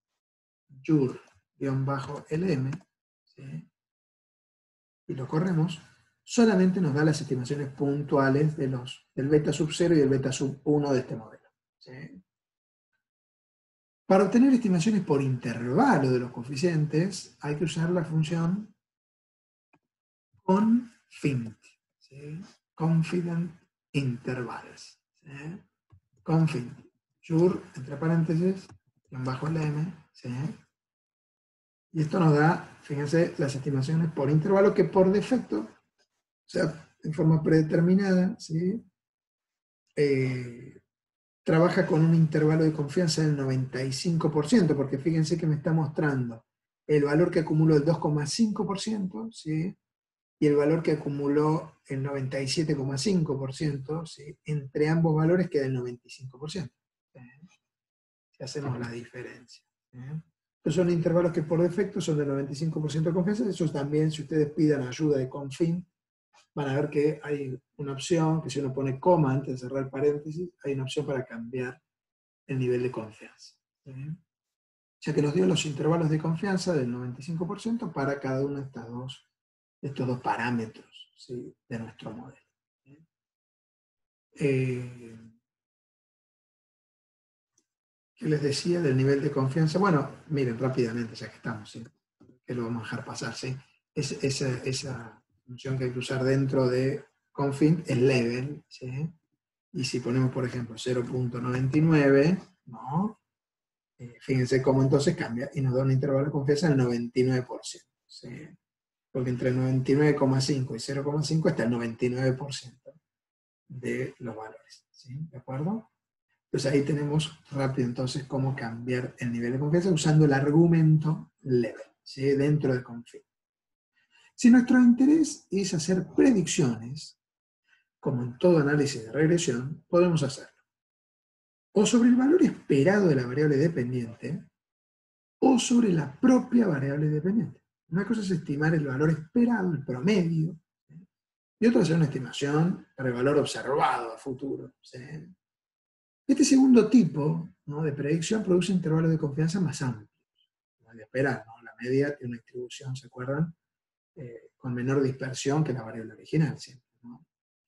jur-lm, ¿sí? Y lo corremos, solamente nos da las estimaciones puntuales de los, del beta sub cero y el beta sub uno de este modelo. ¿Sí? Para obtener estimaciones por intervalo de los coeficientes, hay que usar la función confint, ¿sí? Confident intervals. ¿Sí? Confint, jur, entre paréntesis, en bajo el m, ¿sí? Y esto nos da, fíjense, las estimaciones por intervalo que por defecto, o sea, en forma predeterminada, ¿sí? Eh, trabaja con un intervalo de confianza del noventa y cinco por ciento, porque fíjense que me está mostrando el valor que acumuló el dos coma cinco por ciento, ¿sí? Y el valor que acumuló el noventa y siete coma cinco por ciento, ¿sí? Entre ambos valores queda el noventa y cinco por ciento. ¿Sí? Si hacemos la diferencia. ¿Sí? Estos son intervalos que por defecto son del noventa y cinco por ciento de confianza. Eso también, si ustedes pidan ayuda de confint, van a ver que hay una opción, que si uno pone coma antes de cerrar paréntesis, hay una opción para cambiar el nivel de confianza. ¿Sí? Ya que nos dio los intervalos de confianza del noventa y cinco por ciento para cada uno de, estas dos, de estos dos parámetros, ¿sí? De nuestro modelo. ¿Sí? Eh, ¿Qué les decía del nivel de confianza? Bueno, miren rápidamente, ya que estamos, ¿sí? Que lo vamos a dejar pasar. ¿Sí? Es, esa, esa función que hay que usar dentro de confint es level. ¿Sí? Y si ponemos, por ejemplo, cero punto noventa y nueve, ¿no? Eh, fíjense cómo entonces cambia y nos da un intervalo de confianza del noventa y nueve por ciento. ¿Sí? Porque entre el noventa y nueve coma cinco y cero coma cinco está el noventa y nueve por ciento de los valores. ¿Sí? ¿De acuerdo? Entonces ahí tenemos rápido entonces cómo cambiar el nivel de confianza usando el argumento level, ¿sí? Dentro de config. Si nuestro interés es hacer predicciones, como en todo análisis de regresión, podemos hacerlo o sobre el valor esperado de la variable dependiente, o sobre la propia variable dependiente. Una cosa es estimar el valor esperado, el promedio, ¿sí? Y otra es una estimación para el valor observado a futuro. ¿Sí? Este segundo tipo, ¿no?, de predicción produce intervalos de confianza más amplios, como de esperar, ¿no? La media tiene una distribución, ¿se acuerdan? Eh, con menor dispersión que la variable original, siempre, ¿no?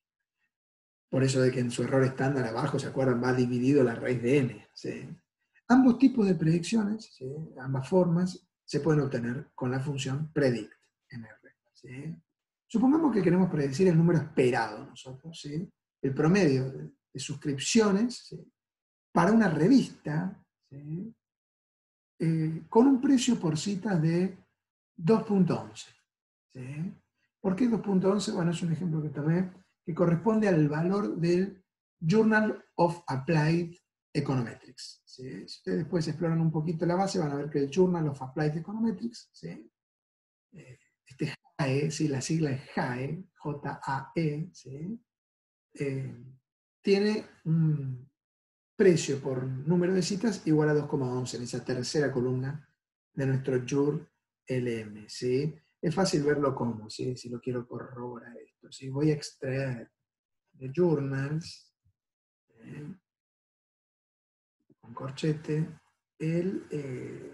Por eso de que en su error estándar abajo, ¿se acuerdan? Va dividido la raíz de n. ¿Sí? Ambos tipos de predicciones, ¿sí?, ambas formas, se pueden obtener con la función predict en R. ¿Sí? Supongamos que queremos predecir el número esperado nosotros, ¿sí?, el promedio de, de suscripciones, ¿sí?, para una revista, ¿sí?, eh, con un precio por citas de dos punto once. ¿Sí? ¿Por qué dos punto once? Bueno, es un ejemplo que tomé que corresponde al valor del Journal of Applied Econometrics. ¿Sí? Si ustedes después exploran un poquito la base, van a ver que el Journal of Applied Econometrics, ¿sí?, eh, este J A E, ¿sí?, la sigla es J A E, J A E, ¿sí?, eh, tiene un precio por número de citas igual a dos coma once en esa tercera columna de nuestro J U R L M. ¿Sí? Es fácil verlo como, ¿sí?, si lo quiero corroborar esto. ¿Sí? Voy a extraer de journals, ¿eh?, con corchete, el, eh,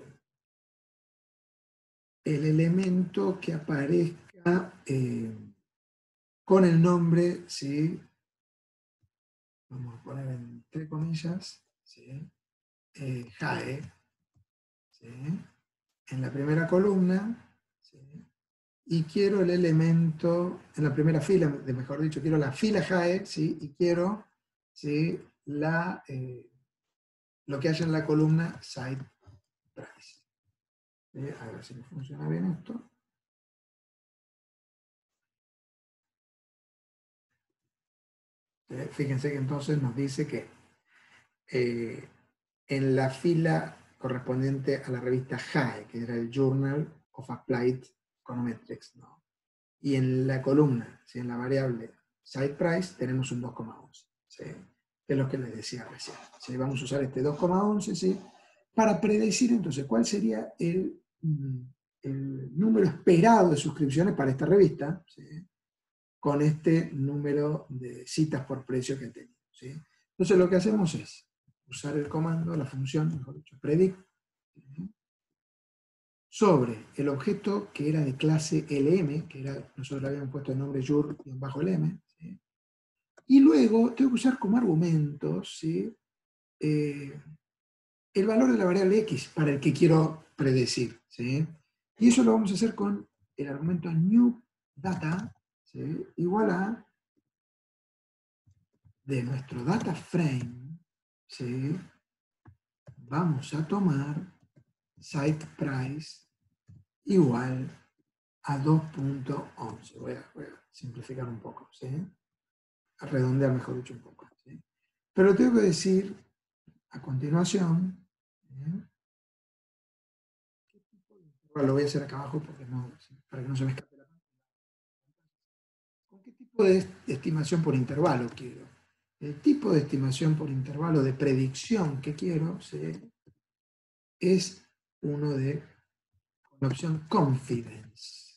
el elemento que aparezca eh, con el nombre, ¿sí?, vamos a poner entre comillas, ¿sí?, eh, J A E, ¿sí?, en la primera columna, ¿sí?, y quiero el elemento, en la primera fila, de mejor dicho, quiero la fila J A E, ¿sí?, y quiero, ¿sí?, la, eh, lo que haya en la columna Site Price. ¿Sí? A ver si me funciona bien esto. ¿Sí? Fíjense que entonces nos dice que eh, en la fila correspondiente a la revista J A E, que era el Journal of Applied Econometrics, ¿no? Y en la columna, ¿sí? En la variable site price, tenemos un dos coma once, ¿sí? Que es lo que les decía recién. ¿Sí? Vamos a usar este dos coma once, ¿sí? Para predecir entonces cuál sería el, el número esperado de suscripciones para esta revista, ¿sí? Con este número de citas por precio que tenemos, ¿sí? Entonces lo que hacemos es usar el comando, la función, mejor dicho, predict, ¿sí? Sobre el objeto que era de clase L M, que era, nosotros le habíamos puesto el nombre jur-lm, ¿sí? Y luego tengo que usar como argumentos, ¿sí? eh, el valor de la variable X para el que quiero predecir, ¿sí? Y eso lo vamos a hacer con el argumento new data, ¿sí? Igual a de nuestro data frame, ¿sí? Vamos a tomar site price igual a dos punto once. Voy, voy a simplificar un poco, ¿sí? A redondear, mejor dicho, un poco, ¿sí? Pero tengo que decir a continuación, ¿sí? Lo voy a hacer acá abajo porque no, para que no se me escape la pantalla. ¿Con qué tipo de estimación por intervalo quiero? El tipo de estimación por intervalo de predicción que quiero, ¿sí? Es uno de la opción confidence.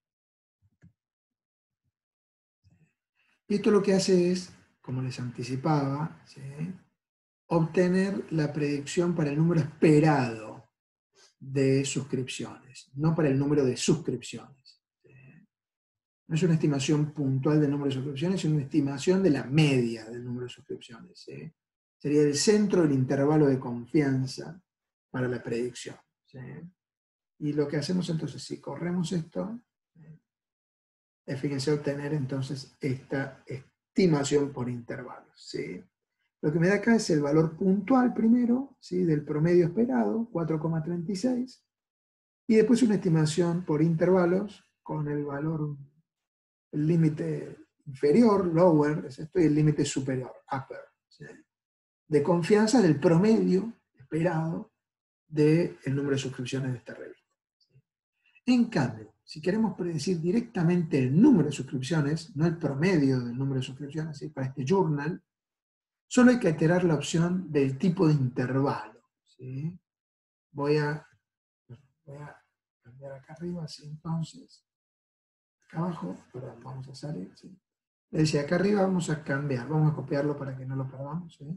Y esto lo que hace es, como les anticipaba, ¿sí? Obtener la predicción para el número esperado de suscripciones, no para el número de suscripciones. ¿Sí? No es una estimación puntual del número de suscripciones, sino una estimación de la media del número de suscripciones. ¿Sí? Sería el centro del intervalo de confianza para la predicción. ¿Sí? Y lo que hacemos entonces, si corremos esto, ¿sí? Fíjense obtener entonces esta estimación por intervalos. ¿Sí? Lo que me da acá es el valor puntual primero, ¿sí? Del promedio esperado, cuatro coma treinta y seis, y después una estimación por intervalos con el valor, el límite inferior, lower, es esto, y el límite superior, upper, ¿sí? De confianza del promedio esperado del número de suscripciones de esta revista. ¿Sí? En cambio, si queremos predecir directamente el número de suscripciones, no el promedio del número de suscripciones, ¿sí? Para este journal, solo hay que alterar la opción del tipo de intervalo. ¿Sí? Voy, a, voy a cambiar acá arriba, así entonces. Acá abajo, perdón, vamos a salir. ¿Sí? Le decía, acá arriba vamos a cambiar, vamos a copiarlo para que no lo perdamos. ¿Sí?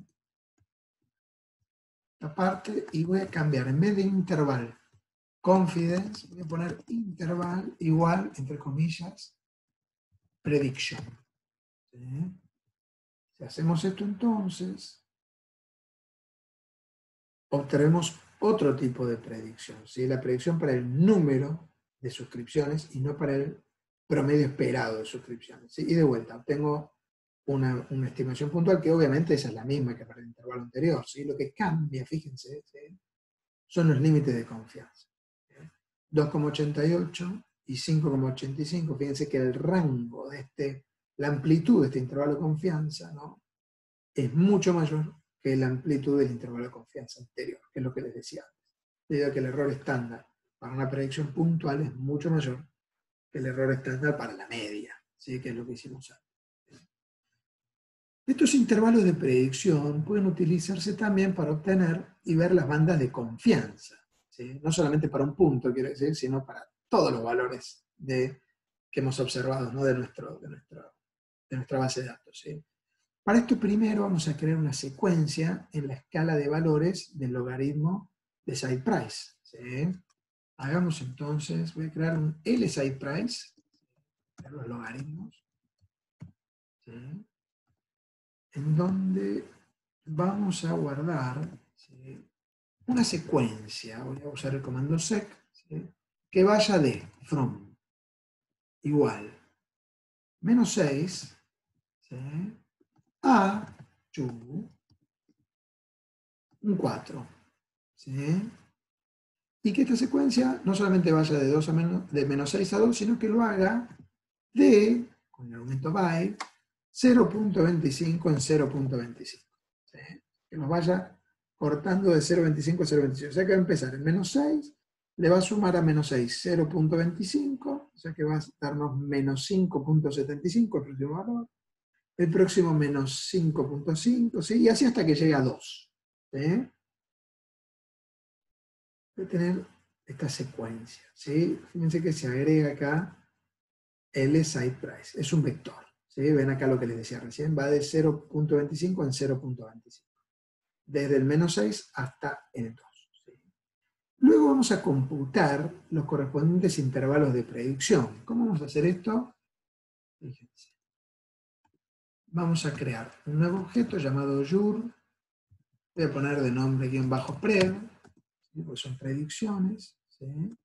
Esta parte, y voy a cambiar, en vez de interval confidence, voy a poner interval igual, entre comillas, prediction. ¿Sí? Si hacemos esto entonces, obtenemos otro tipo de predicción, ¿sí? La predicción para el número de suscripciones y no para el promedio esperado de suscripciones. ¿Sí? Y de vuelta, obtengo una, una estimación puntual que obviamente esa es la misma que para el intervalo anterior. ¿Sí? Lo que cambia, fíjense, ¿sí? Son los límites de confianza. ¿Sí? dos coma ochenta y ocho y cinco coma ochenta y cinco, fíjense que el rango de este, la amplitud de este intervalo de confianza, ¿no? Es mucho mayor que la amplitud del intervalo de confianza anterior, que es lo que les decía antes. Debido a que el error estándar para una predicción puntual es mucho mayor que el error estándar para la media, ¿sí? Que es lo que hicimos antes. Estos intervalos de predicción pueden utilizarse también para obtener y ver las bandas de confianza, ¿sí? No solamente para un punto, quiero decir, sino para todos los valores de, que hemos observado, ¿no? de, nuestro, de, nuestro, de nuestra base de datos. ¿Sí? Para esto primero vamos a crear una secuencia en la escala de valores del logaritmo de site price. ¿Sí? Hagamos entonces, voy a crear un L site price, los logaritmos, ¿sí? En donde vamos a guardar, ¿sí? Una secuencia, voy a usar el comando sec, ¿sí? Que vaya de from igual menos seis, ¿sí? A to un cuatro. ¿Sí? Y que esta secuencia no solamente vaya de, dos a menos, de menos seis a dos, sino que lo haga de, con el argumento by, cero punto veinticinco en cero punto veinticinco. ¿Sí? Que nos vaya cortando de cero punto veinticinco a cero punto veinticinco. O sea que va a empezar en menos seis, le va a sumar a menos seis cero punto veinticinco, o sea que va a darnos menos cinco punto setenta y cinco el próximo valor. El próximo menos cinco punto cinco, ¿sí? Y así hasta que llegue a dos. ¿Sí? Voy a tener esta secuencia. ¿Sí? Fíjense que se agrega acá el site price. Es un vector. ¿Sí? Ven acá lo que les decía recién. Va de cero punto veinticinco en cero punto veinticinco. Desde el menos seis hasta el dos. ¿Sí? Luego vamos a computar los correspondientes intervalos de predicción. ¿Cómo vamos a hacer esto? Fíjense. Vamos a crear un nuevo objeto llamado Jour. Voy a poner de nombre guión bajo pred, ¿sí? Porque son predicciones. ¿Sí?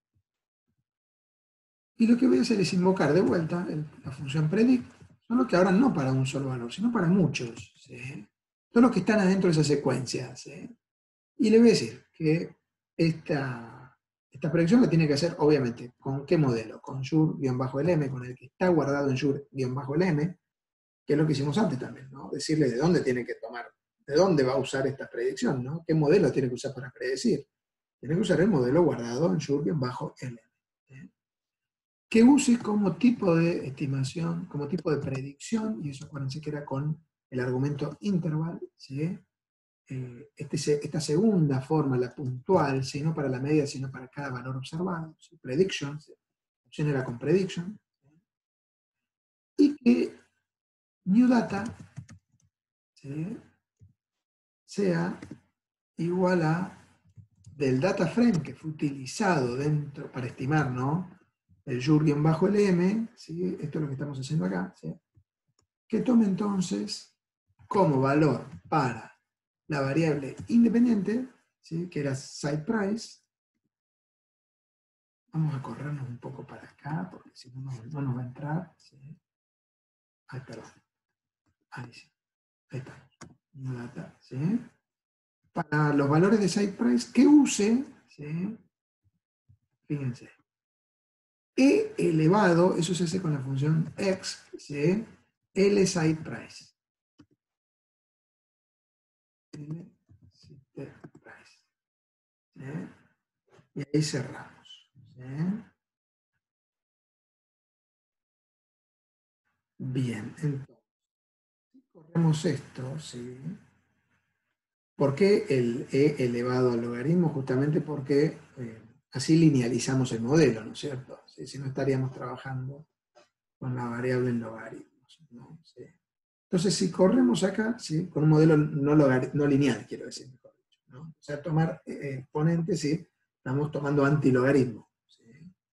Y lo que voy a hacer es invocar de vuelta el, la función predict, solo que ahora no para un solo valor, sino para muchos. ¿Sí? Todos los que están adentro de esa secuencia. ¿Sí? Y le voy a decir que esta, esta predicción la tiene que hacer, obviamente, ¿con qué modelo? Con Jour-Lm, con el que está guardado en Jour-Lm, que es lo que hicimos antes también, ¿no? Decirle de dónde tiene que tomar, de dónde va a usar esta predicción, ¿no? ¿Qué modelo tiene que usar para predecir? Tiene que usar el modelo guardado en Jour-Lm. ¿Eh? Que use como tipo de estimación, como tipo de predicción, y eso acuérdense que era con el argumento interval, ¿sí? Eh, este, esta segunda forma, la puntual, ¿sí? No para la media, sino para cada valor observado, ¿sí? Prediction, ¿sí? La opción era con prediction, ¿sí? Y que new data, ¿sí? sea igual a del data frame que fue utilizado dentro para estimar, ¿no? El Jour-Lm, ¿sí? Esto es lo que estamos haciendo acá, ¿sí? Que tome entonces como valor para la variable independiente, ¿sí? Que era site price. Vamos a corrernos un poco para acá, porque si no, no, no nos va a entrar. ¿Sí? Ay, perdón. Ahí sí. Ahí está. New data, ¿sí? Para los valores de site price que use, ¿sí? Fíjense, E elevado, eso se hace con la función x, ¿sí? L site price. L site price. ¿Sí? Y ahí cerramos. ¿Sí? Bien, entonces, corremos esto, ¿sí? ¿Por qué el E elevado al logaritmo? Justamente porque eh, así linealizamos el modelo, ¿no es cierto? ¿Sí? Si no estaríamos trabajando con la variable en logaritmos, ¿no? ¿Sí? Entonces, si corremos acá, ¿sí? Con un modelo no, no lineal, quiero decir, mejor dicho, ¿no? O sea, tomar eh, exponentes, ¿sí? Estamos tomando antilogaritmo. ¿Sí?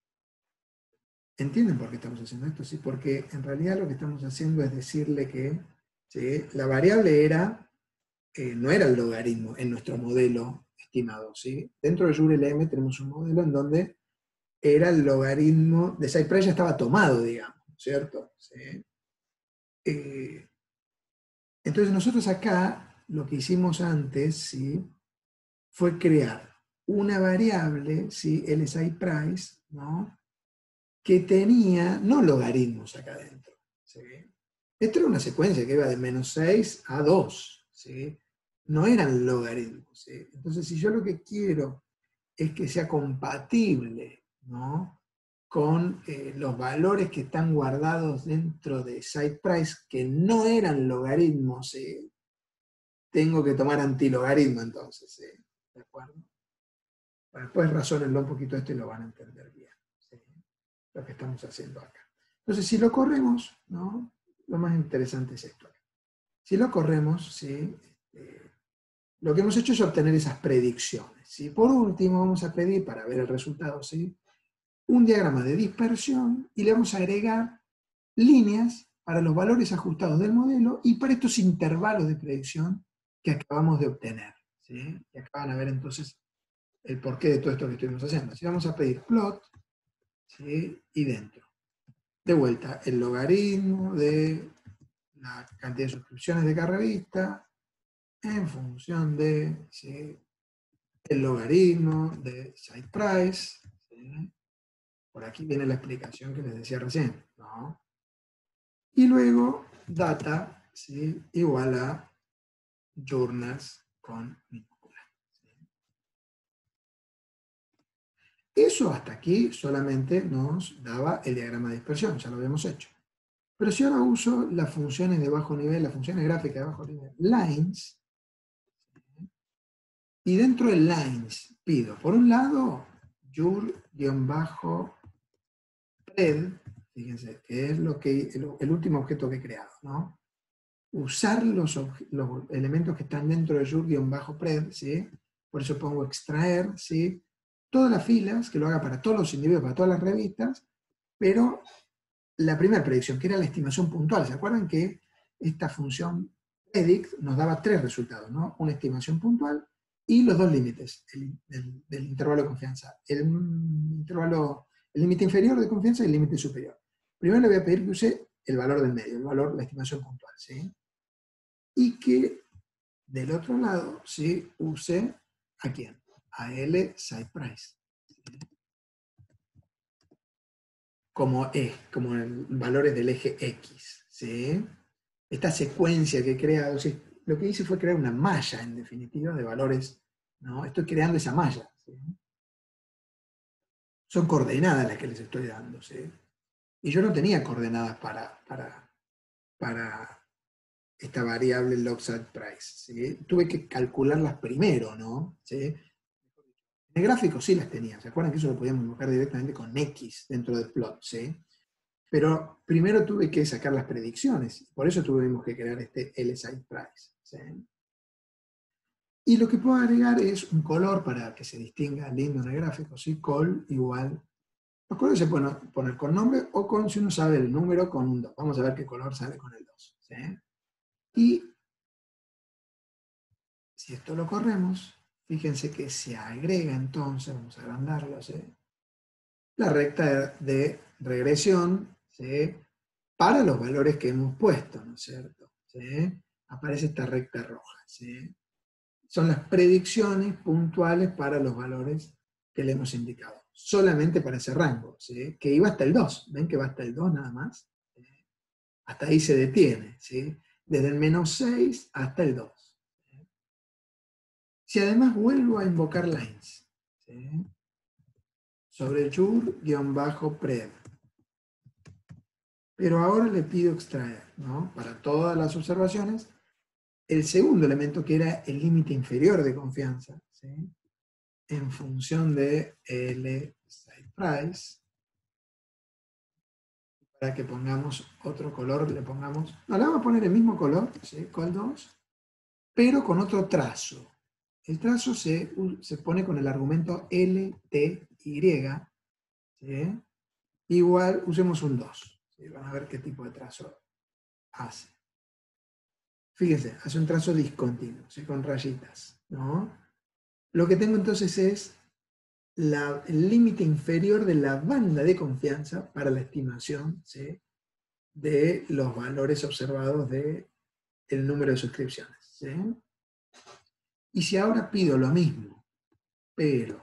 ¿Entienden por qué estamos haciendo esto? ¿Sí? Porque en realidad lo que estamos haciendo es decirle que, ¿sí? La variable era, eh, no era el logaritmo en nuestro modelo estimado. ¿Sí? Dentro de Jour-Lm tenemos un modelo en donde era el logaritmo de SciPrice, ya estaba tomado, digamos, ¿cierto? ¿Sí? Eh, entonces nosotros acá lo que hicimos antes, ¿sí? Fue crear una variable, ¿sí? El SciPrice, ¿no? Que tenía no logaritmos acá adentro. ¿Sí? Esto era una secuencia que iba de menos seis a dos. ¿Sí? No eran logaritmos. ¿Sí? Entonces, si yo lo que quiero es que sea compatible, ¿no? Con eh, los valores que están guardados dentro de SciPrice, que no eran logaritmos, ¿sí? Tengo que tomar antilogaritmo entonces. ¿Sí? ¿De acuerdo? Bueno, después razónenlo un poquito esto y lo van a entender bien. ¿Sí? Lo que estamos haciendo acá. Entonces, si lo corremos, ¿no? Lo más interesante es esto. Si lo corremos, ¿sí? Eh, lo que hemos hecho es obtener esas predicciones. ¿Sí? Por último, vamos a pedir, para ver el resultado, ¿sí? Un diagrama de dispersión y le vamos a agregar líneas para los valores ajustados del modelo y para estos intervalos de predicción que acabamos de obtener. ¿Sí? Y acá van a ver entonces el porqué de todo esto que estuvimos haciendo. Si vamos a pedir plot, ¿sí? Y dentro, de vuelta, el logaritmo de la cantidad de suscripciones de cada revista en función de, ¿sí? El logaritmo de site price. ¿Sí? Por aquí viene la explicación que les decía recién, ¿no? Y luego data, ¿sí?, igual a journals con minúscula. ¿Sí? Eso hasta aquí solamente nos daba el diagrama de dispersión, ya lo habíamos hecho. Pero si ahora uso las funciones de bajo nivel, las funciones gráficas de bajo nivel, lines, y dentro de lines pido, por un lado, your-pred, fíjense, que es lo que, el, el último objeto que he creado, ¿no? Usar los, los elementos que están dentro de your-pred, ¿sí? Por eso pongo extraer, ¿sí?, todas las filas, que lo haga para todos los individuos, para todas las revistas, pero la primera predicción, que era la estimación puntual, ¿se acuerdan que esta función predict nos daba tres resultados, ¿no? Una estimación puntual y los dos límites el, del, del intervalo de confianza. El intervalo, el límite inferior de confianza y el límite superior. Primero le voy a pedir que use el valor del medio, el valor, la estimación puntual, ¿sí? Y que del otro lado, ¿sí?, use ¿a quién? A L side price. ¿Sí? Como E, como en valores del eje X. ¿Sí? Esta secuencia que he creado, ¿sí?, lo que hice fue crear una malla, en definitiva, de valores, ¿no? Estoy creando esa malla. ¿Sí? Son coordenadas las que les estoy dando. ¿Sí? Y yo no tenía coordenadas para, para, para esta variable log-side price. ¿Sí? Tuve que calcularlas primero, ¿no? ¿Sí? En el gráfico sí las tenía. ¿Se acuerdan que eso lo podíamos invocar directamente con X dentro del plot? ¿Sí? Pero primero tuve que sacar las predicciones. Por eso tuvimos que crear este L-side price. ¿Sí? Y lo que puedo agregar es un color para que se distinga lindo en el gráfico. ¿Sí? Col igual. Los colores se pueden poner con nombre o con, si uno sabe el número, con un dos. Vamos a ver qué color sale con el dos. ¿Sí? Y si esto lo corremos, fíjense que se agrega entonces, vamos a agrandarlo, ¿sí?, la recta de regresión, ¿sí?, para los valores que hemos puesto, ¿no es cierto? ¿Sí? Aparece esta recta roja. ¿Sí? Son las predicciones puntuales para los valores que le hemos indicado. Solamente para ese rango, ¿sí?, que iba hasta el dos. ¿Ven que va hasta el dos nada más? ¿Sí? Hasta ahí se detiene. ¿Sí? Desde el menos seis hasta el dos. Si además vuelvo a invocar lines, ¿sí?, sobre your-pred, pero ahora le pido extraer, ¿no?, para todas las observaciones, el segundo elemento que era el límite inferior de confianza, ¿sí?, en función de L side price, para que pongamos otro color, le pongamos, no, le vamos a poner el mismo color, ¿sí?, col dos, pero con otro trazo. El trazo se, se pone con el argumento L T Y, ¿sí?, igual usemos un dos. ¿Sí? Van a ver qué tipo de trazo hace. Fíjense, hace un trazo discontinuo, ¿sí?, con rayitas, ¿no? Lo que tengo entonces es la, el límite inferior de la banda de confianza para la estimación, ¿sí?, de los valores observados del número de suscripciones. ¿Sí? Y si ahora pido lo mismo, pero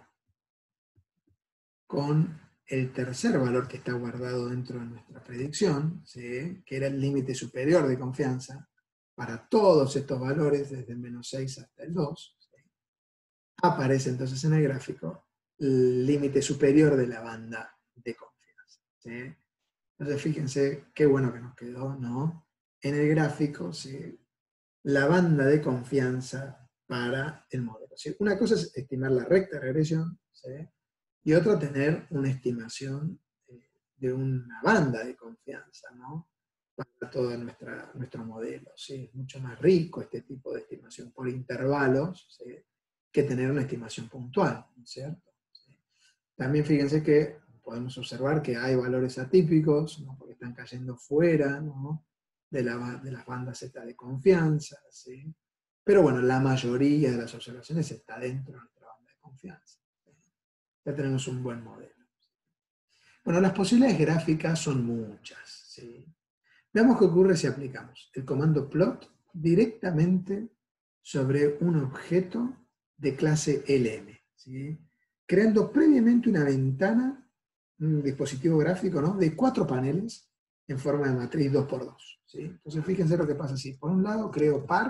con el tercer valor que está guardado dentro de nuestra predicción, ¿sí?, que era el límite superior de confianza, para todos estos valores, desde el menos seis hasta el dos, ¿sí?, aparece entonces en el gráfico el límite superior de la banda de confianza. ¿Sí? Entonces fíjense qué bueno que nos quedó, ¿no?, en el gráfico, ¿sí?, la banda de confianza para el modelo. ¿Sí? Una cosa es estimar la recta de regresión, ¿sí?, y otra tener una estimación de una banda de confianza, ¿no?, para todo nuestra, nuestro modelo. ¿Sí? Es mucho más rico este tipo de estimación por intervalos, ¿sí?, que tener una estimación puntual, ¿no es cierto? ¿Sí? También fíjense que podemos observar que hay valores atípicos, ¿no?, porque están cayendo fuera, ¿no?, de, la, de las bandas Z de confianza, ¿sí? Pero bueno, la mayoría de las observaciones está dentro de nuestra banda de confianza. ¿Sí? Ya tenemos un buen modelo. Bueno, las posibilidades gráficas son muchas. ¿Sí? Veamos qué ocurre si aplicamos el comando plot directamente sobre un objeto de clase L M, ¿sí?, creando previamente una ventana, un dispositivo gráfico, ¿no?, de cuatro paneles, en forma de matriz dos por dos. ¿Sí? Entonces fíjense lo que pasa así. Por un lado creo par,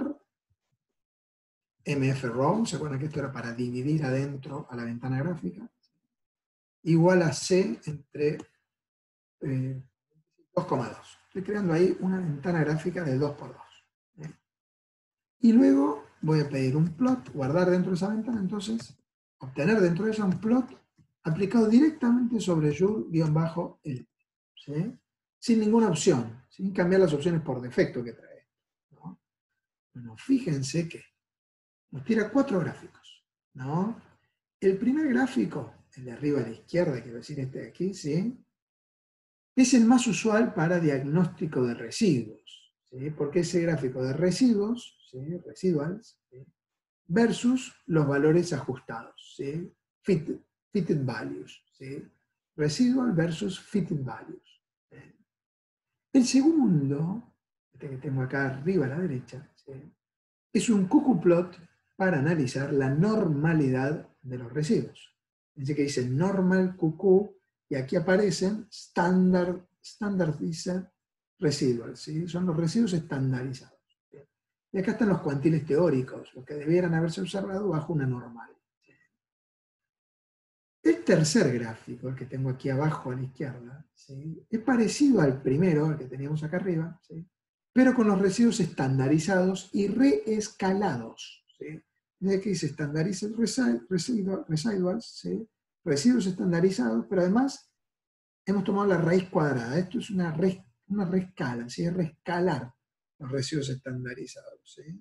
mfrow, ¿se acuerdan que esto era para dividir adentro a la ventana gráfica? Igual a C entre eh, dos coma dos. Estoy creando ahí una ventana gráfica de dos por dos. ¿eh? Y luego voy a pedir un plot, guardar dentro de esa ventana, entonces obtener dentro de ella un plot aplicado directamente sobre joule-el, ¿sí? Sin ninguna opción, sin cambiar las opciones por defecto que trae. ¿no? Bueno, fíjense que nos tira cuatro gráficos. ¿no? El primer gráfico, el de arriba a la izquierda, quiero decir este de aquí, ¿sí? es el más usual para diagnóstico de residuos, ¿sí? porque ese gráfico de residuos, ¿sí? residuals, ¿sí? versus los valores ajustados, ¿sí? Fit, fitted values, ¿sí? residual versus fitted values. ¿sí? El segundo, este que tengo acá arriba a la derecha, ¿sí? es un cuckoo-plot para analizar la normalidad de los residuos. Dice que dice normal cuckoo y aquí aparecen standard, standardized residuals, ¿sí? son los residuos estandarizados. ¿sí? Y acá están los cuantiles teóricos, los que debieran haberse observado bajo una normal. ¿sí? El tercer gráfico, el que tengo aquí abajo a la izquierda, ¿sí? es parecido al primero, al que teníamos acá arriba, ¿sí? pero con los residuos estandarizados y reescalados. ¿sí? Desde aquí dice Standardized Residuals, ¿sí? residuos estandarizados, pero además hemos tomado la raíz cuadrada. Esto es una, re, una reescala, ¿sí? es reescalar los residuos estandarizados. ¿sí?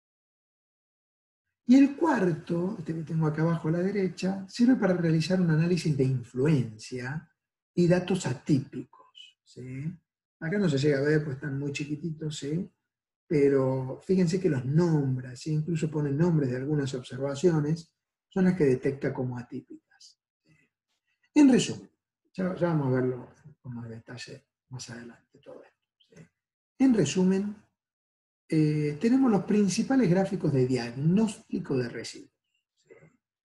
Y el cuarto, este que tengo acá abajo a la derecha, sirve para realizar un análisis de influencia y datos atípicos. ¿sí? Acá no se llega a ver, pues están muy chiquititos, ¿sí? pero fíjense que los nombra, ¿sí? incluso pone nombres de algunas observaciones, son las que detecta como atípicas. En resumen, ya, ya vamos a verlo con más detalle más adelante todo esto. ¿sí? En resumen, eh, tenemos los principales gráficos de diagnóstico de residuos. ¿sí?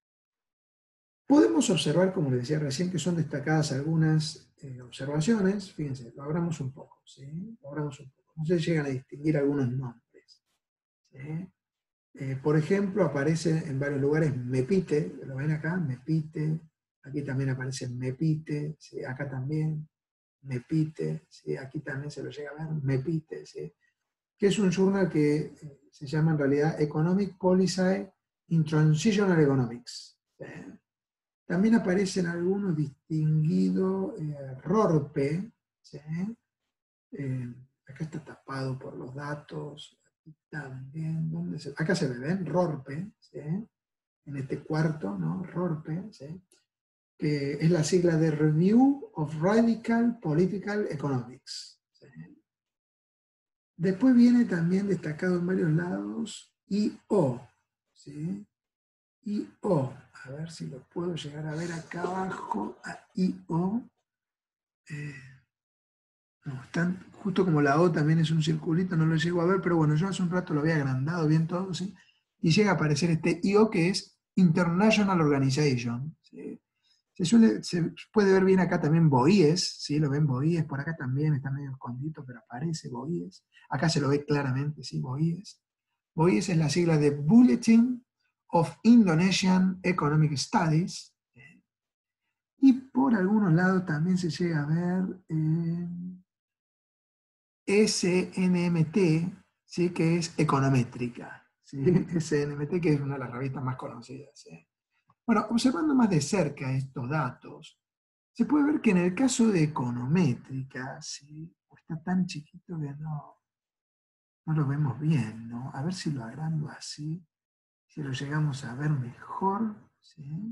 Podemos observar, como les decía recién, que son destacadas algunas eh, observaciones. Fíjense, lo abramos un poco. ¿sí? Lo abramos un poco. No se llegan a distinguir algunos nombres. ¿sí? Eh, por ejemplo, aparece en varios lugares Mepite, lo ven acá, Mepite, aquí también aparece Mepite, ¿sí? acá también, Mepite, ¿sí? aquí también se lo llega a ver, Mepite, ¿sí? que es un journal que eh, se llama en realidad Economic Policy in Transitional Economics. ¿sí? También aparecen algunos distinguidos eh, Rorpe, ¿sí? eh, acá está tapado por los datos, también, ¿dónde se, acá se ve, ¿ven? Rorpe, ¿sí? en este cuarto, ¿no? Rorpe, ¿sí? que es la sigla de Review of Radical Political Economics. ¿sí? Después viene también destacado en varios lados I O, ¿sí? I O, a ver si lo puedo llegar a ver acá abajo, a I O. Eh, No, están, justo como la O también es un circulito, no lo llego a ver, pero bueno, yo hace un rato lo había agrandado bien todo, ¿sí? Y llega a aparecer este I O que es International Organization. ¿sí? Se, suele, se puede ver bien acá también BOIES, ¿sí? Lo ven BOIES, por acá también está medio escondido, pero aparece BOIES. Acá se lo ve claramente, ¿sí? BOIES. BOIES es la sigla de Bulletin of Indonesian Economic Studies. ¿sí? Y por algunos lados también se llega a ver... Eh, S N M T, ¿sí? que es econométrica. ¿sí? S N M T, que es una de las revistas más conocidas. ¿sí? Bueno, observando más de cerca estos datos, se puede ver que en el caso de econométrica, ¿sí? está tan chiquito que no, no lo vemos bien. ¿no? A ver si lo agrando así, si lo llegamos a ver mejor. ¿sí?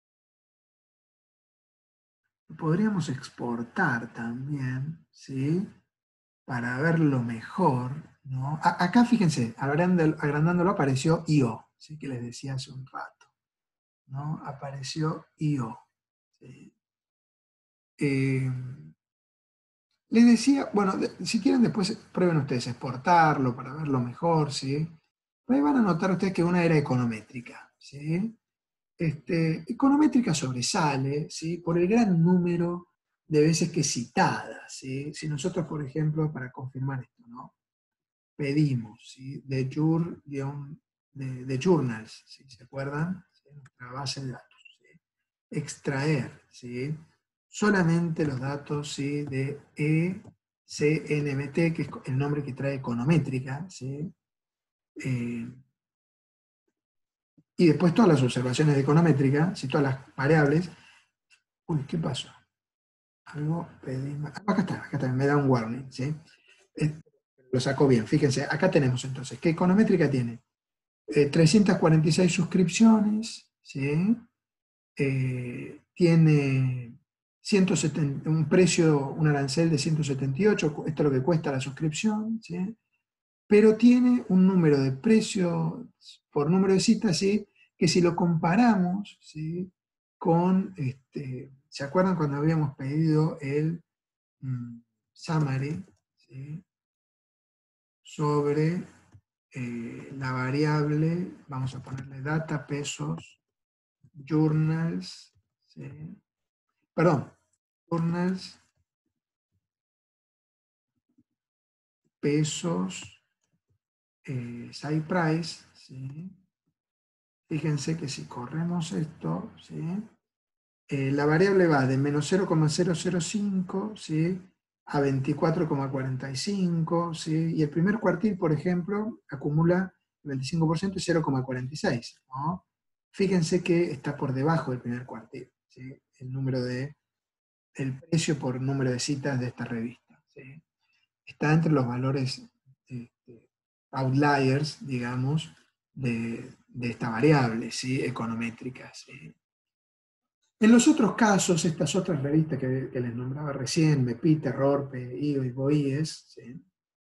Lo podríamos exportar también, ¿sí? para verlo mejor, ¿no? A, acá fíjense, agrandándolo apareció I O, ¿sí? que les decía hace un rato, ¿no? Apareció I O. ¿sí? Eh, les decía, bueno, de, si quieren después prueben ustedes exportarlo para verlo mejor, ¿sí? Ahí van a notar ustedes que una era econométrica, ¿sí? Este, econométrica sobresale, ¿sí? por el gran número de veces que citada, ¿sí? Si nosotros, por ejemplo, para confirmar esto, ¿no? Pedimos, ¿sí? de, jur, de, de journals, ¿sí? ¿Se acuerdan? ¿Sí? Nuestra base de datos, ¿sí? Extraer, ¿sí? Solamente los datos, ¿sí? de E C N M T, que es el nombre que trae econométrica, ¿sí? Eh, y después todas las observaciones de econométrica, ¿sí? Todas las variables. Uy, ¿qué pasó? Algo pedimos. Acá está, acá está, me da un warning, ¿sí? Eh, lo sacó bien, fíjense, acá tenemos entonces, ¿qué econométrica tiene? Eh, trescientas cuarenta y seis suscripciones, ¿sí? Eh, tiene ciento setenta, un precio, un arancel de ciento setenta y ocho, esto es lo que cuesta la suscripción, ¿sí? Pero tiene un número de precios por número de citas, ¿sí? Que si lo comparamos, ¿sí? Con, este, ¿se acuerdan cuando habíamos pedido el mm, summary, ¿sí? Sobre eh, la variable, vamos a ponerle data, pesos, journals, ¿sí? Perdón, journals, pesos, eh, site price, ¿sí? Fíjense que si corremos esto, ¿sí? Eh, la variable va de menos cero coma cero cero cinco, ¿sí? A veinticuatro coma cuarenta y cinco, ¿sí? Y el primer cuartil, por ejemplo, acumula el veinticinco por ciento y cero coma cuarenta y seis, ¿no? Fíjense que está por debajo del primer cuartil, ¿sí? El número de, el precio por número de citas de esta revista, ¿sí? Está entre los valores este, outliers, digamos, de, de esta variable, ¿sí? Econométrica, ¿sí? En los otros casos, estas otras revistas que, que les nombraba recién, Mepite, Rorpe, I O y Boíes, ¿sí?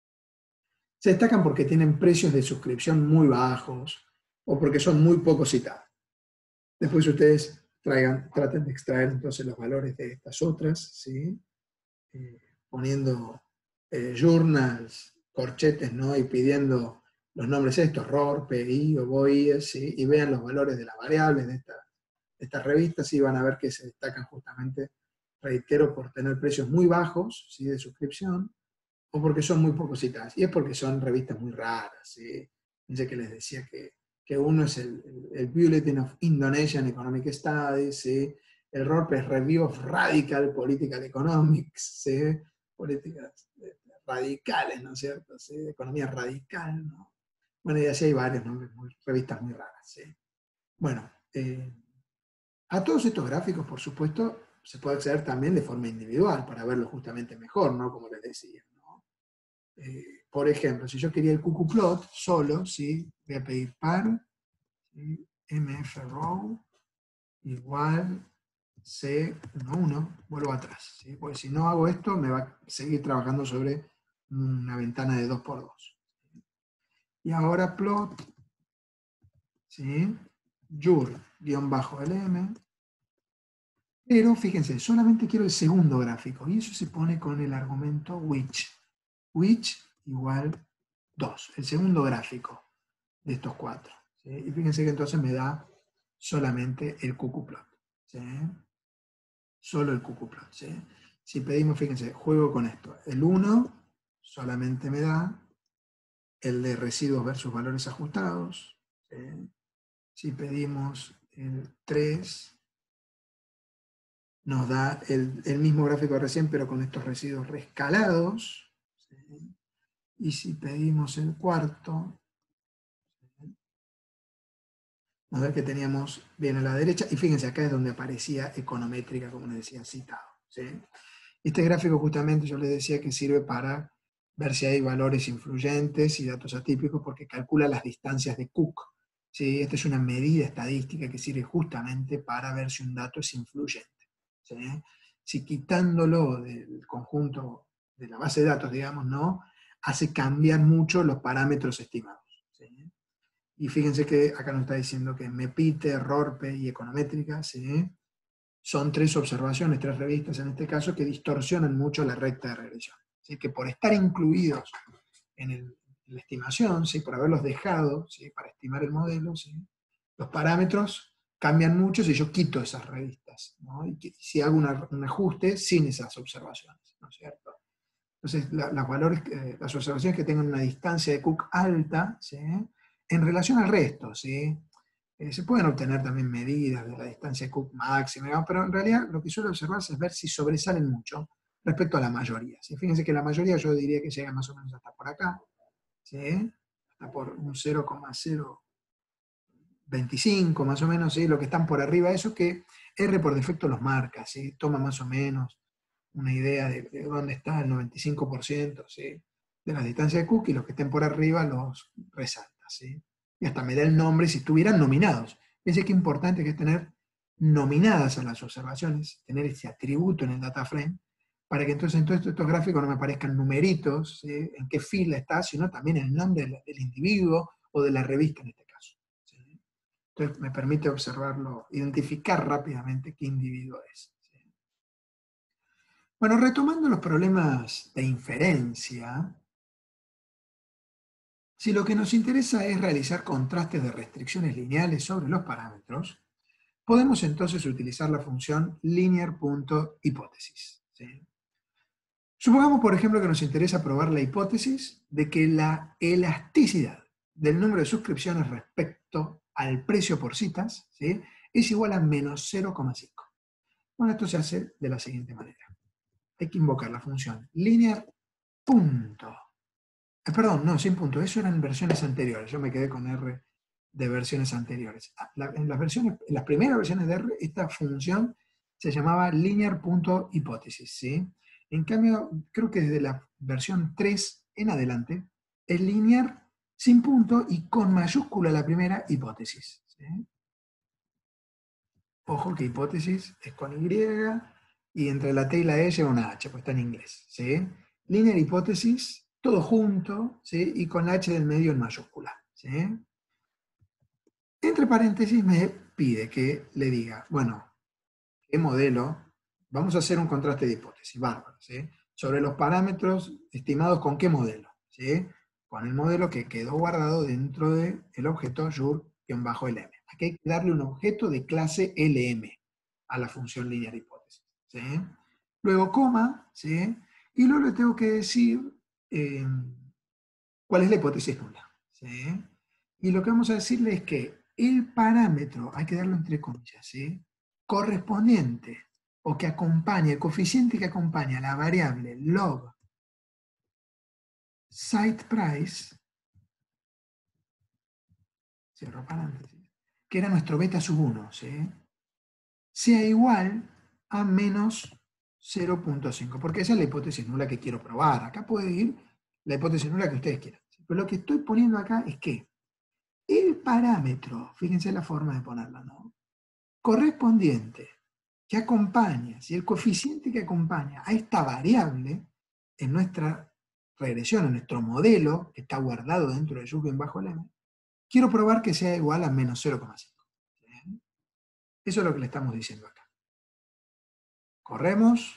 Se destacan porque tienen precios de suscripción muy bajos o porque son muy poco citados. Después ustedes traigan, traten de extraer entonces los valores de estas otras, ¿sí? Eh, poniendo eh, journals, corchetes, ¿no? Y pidiendo los nombres estos, Rorpe, I O, Boíes, ¿sí? Y vean los valores de las variables de esta estas revistas, sí van a ver que se destacan justamente, reitero, por tener precios muy bajos, ¿sí? De suscripción, o porque son muy poco citadas. Y es porque son revistas muy raras, ¿sí? Dice que les decía que, que uno es el, el, el Bulletin of Indonesian Economic Studies, ¿sí? El Rorpe es Review of Radical Political Economics, ¿sí? Políticas radicales, ¿no es cierto? ¿Sí? De economía radical, ¿no? Bueno, y así hay varios nombres, muy, revistas muy raras, ¿sí? Bueno, eh, a todos estos gráficos, por supuesto, se puede acceder también de forma individual para verlo justamente mejor, ¿no? Como les decía, ¿no? Eh, por ejemplo, si yo quería el cucuplot solo, ¿sí? Voy a pedir par, ¿sí? mfrow igual C uno uno, vuelvo atrás, ¿sí? Porque si no hago esto, me va a seguir trabajando sobre una ventana de dos por dos. Y ahora plot, ¿sí? Jur-lm, pero fíjense, solamente quiero el segundo gráfico, y eso se pone con el argumento which. Which igual dos, el segundo gráfico de estos cuatro, ¿sí? Y fíjense que entonces me da solamente el cucuplot, ¿sí? Solo el cucuplot, ¿sí? Si pedimos, fíjense, juego con esto. El uno solamente me da el de residuos versus valores ajustados, ¿sí? Si pedimos el tres, nos da el, el mismo gráfico de recién, pero con estos residuos rescalados, ¿sí? Y si pedimos el cuarto, ¿sí? Nos da que teníamos bien a la derecha, y fíjense, acá es donde aparecía econométrica, como les decía, citado, ¿sí? Este gráfico justamente yo les decía que sirve para ver si hay valores influyentes y datos atípicos, porque calcula las distancias de Cook, ¿sí? Esta es una medida estadística que sirve justamente para ver si un dato es influyente, ¿sí? Si quitándolo del conjunto de la base de datos, digamos, ¿no? Hace cambiar mucho los parámetros estimados, ¿sí? Y fíjense que acá nos está diciendo que Mepite, Rorpe y Econométrica, ¿sí? Son tres observaciones, tres revistas en este caso, que distorsionan mucho la recta de regresión. ¿Sí? Que por estar incluidos en, el, en la estimación, ¿sí? Por haberlos dejado, ¿sí? Para estimar el modelo, ¿sí? Los parámetros cambian mucho si yo quito esas revistas. altas, ¿no? Y que, si hago una, un ajuste sin esas observaciones, ¿no es cierto? Entonces, la, las, valores, eh, las observaciones que tengan una distancia de Cook alta, ¿sí? En relación al resto, ¿sí? Eh, se pueden obtener también medidas de la distancia de Cook máxima, digamos, pero en realidad lo que suele observarse es ver si sobresalen mucho respecto a la mayoría, ¿sí? Fíjense que la mayoría yo diría que llega más o menos hasta por acá, ¿sí? Hasta por un cero coma cero veinticinco más o menos, ¿sí? Lo que están por arriba, eso que R por defecto los marca, ¿sí? Toma más o menos una idea de, de dónde está el noventa y cinco por ciento, ¿sí? De la distancia de Cook, y los que estén por arriba los resalta, ¿sí? Y hasta me da el nombre si estuvieran nominados. Fíjense qué importante que es tener nominadas a las observaciones, tener ese atributo en el data frame, para que entonces en todos estos gráficos no me aparezcan numeritos, ¿sí? En qué fila está, sino también el nombre del, del individuo o de la revista en este caso, ¿sí? Entonces me permite observarlo, identificar rápidamente qué individuo es. ¿Sí? Bueno, retomando los problemas de inferencia, si lo que nos interesa es realizar contrastes de restricciones lineales sobre los parámetros, podemos entonces utilizar la función linear.hipótesis. ¿Sí? Supongamos, por ejemplo, que nos interesa probar la hipótesis de que la elasticidad del número de suscripciones respecto al precio por citas, ¿sí? Es igual a menos cero coma cinco. Bueno, esto se hace de la siguiente manera. Hay que invocar la función linear punto. Eh, perdón, no, sin punto. Eso eran versiones anteriores. Yo me quedé con R de versiones anteriores. La, en, las versiones, en las primeras versiones de R, esta función se llamaba linear.hipótesis, ¿sí? En cambio, creo que desde la versión tres en adelante, es linear sin punto y con mayúscula la primera hipótesis, ¿sí? Ojo que hipótesis es con Y y entre la T y la E lleva una H, pues está en inglés, ¿sí? Linear hipótesis, todo junto, ¿sí? Y con la H del medio en mayúscula, ¿sí? Entre paréntesis me pide que le diga, bueno, ¿qué modelo? Vamos a hacer un contraste de hipótesis, bárbaro, ¿sí? Sobre los parámetros estimados con qué modelo, ¿sí? Con el modelo que quedó guardado dentro del objeto your-lm. Aquí hay que darle un objeto de clase L M a la función linear hipótesis, ¿sí? Luego coma, ¿sí? Y luego le tengo que decir eh, cuál es la hipótesis nula, ¿sí? Y lo que vamos a decirle es que el parámetro, hay que darlo entre comillas, ¿sí? Correspondiente o que acompaña, el coeficiente que acompaña la variable log site price, cierro paréntesis, que era nuestro beta sub uno, ¿sí? Sea igual a menos cero punto cinco, porque esa es la hipótesis nula que quiero probar. Acá puede ir la hipótesis nula que ustedes quieran. Pero lo que estoy poniendo acá es que el parámetro, fíjense la forma de ponerla, ¿no? Correspondiente, que acompaña, si el coeficiente que acompaña a esta variable en nuestra regresión, en nuestro modelo, que está guardado dentro de Juven bajo el M, quiero probar que sea igual a menos cero coma cinco. Eso es lo que le estamos diciendo acá. Corremos.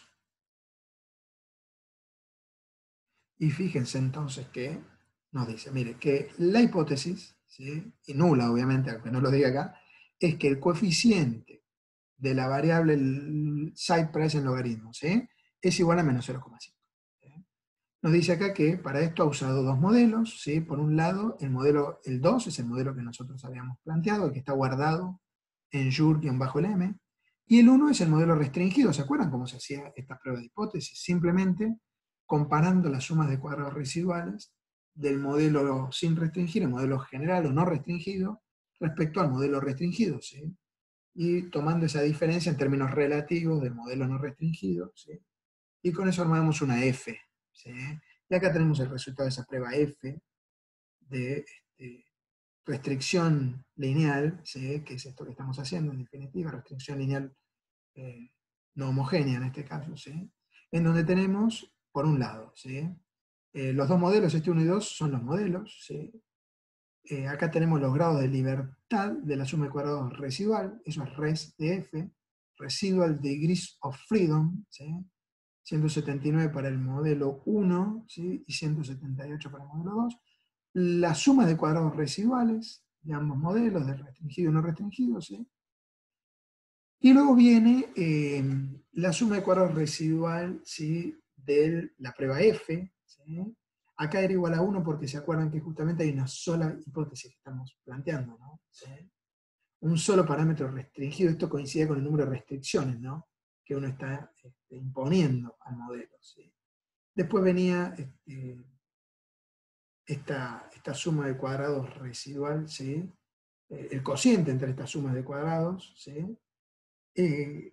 Y fíjense entonces que nos dice, mire, que la hipótesis, ¿sí? Y nula obviamente, aunque no lo diga acá, es que el coeficiente de la variable site price en logaritmo, ¿sí? Es igual a menos cero coma cinco. ¿Sí? Nos dice acá que para esto ha usado dos modelos, ¿sí? Por un lado, el modelo, el dos es el modelo que nosotros habíamos planteado, el que está guardado en Jure-M, y el uno es el modelo restringido. ¿Se acuerdan cómo se hacía esta prueba de hipótesis? Simplemente comparando las sumas de cuadrados residuales del modelo sin restringir, el modelo general o no restringido, respecto al modelo restringido, ¿sí? Y tomando esa diferencia en términos relativos del modelo no restringido, ¿sí? Y con eso armamos una F, ¿sí? Y acá tenemos el resultado de esa prueba F de este, restricción lineal, ¿sí? Que es esto que estamos haciendo en definitiva, restricción lineal eh, no homogénea en este caso, ¿sí? En donde tenemos, por un lado, ¿sí? Eh, los dos modelos, este uno y dos, son los modelos, ¿sí? Eh, acá tenemos los grados de libertad de la suma de cuadrados residual, eso es res de F, residual degrees of freedom, ¿sí? ciento setenta y nueve para el modelo uno, ¿sí? Y ciento setenta y ocho para el modelo dos. La suma de cuadrados residuales de ambos modelos, de restringido y no restringido, ¿sí? Y luego viene eh, la suma de cuadrados residual, ¿sí?, de la prueba F. ¿Sí? Acá era igual a uno porque se acuerdan que justamente hay una sola hipótesis que estamos planteando, ¿no? ¿Sí? Un solo parámetro restringido, esto coincide con el número de restricciones, ¿no?, que uno está este, imponiendo al modelo. ¿Sí? Después venía este, esta, esta suma de cuadrados residual, ¿sí?, eh, el cociente entre estas sumas de cuadrados, ¿sí? Eh,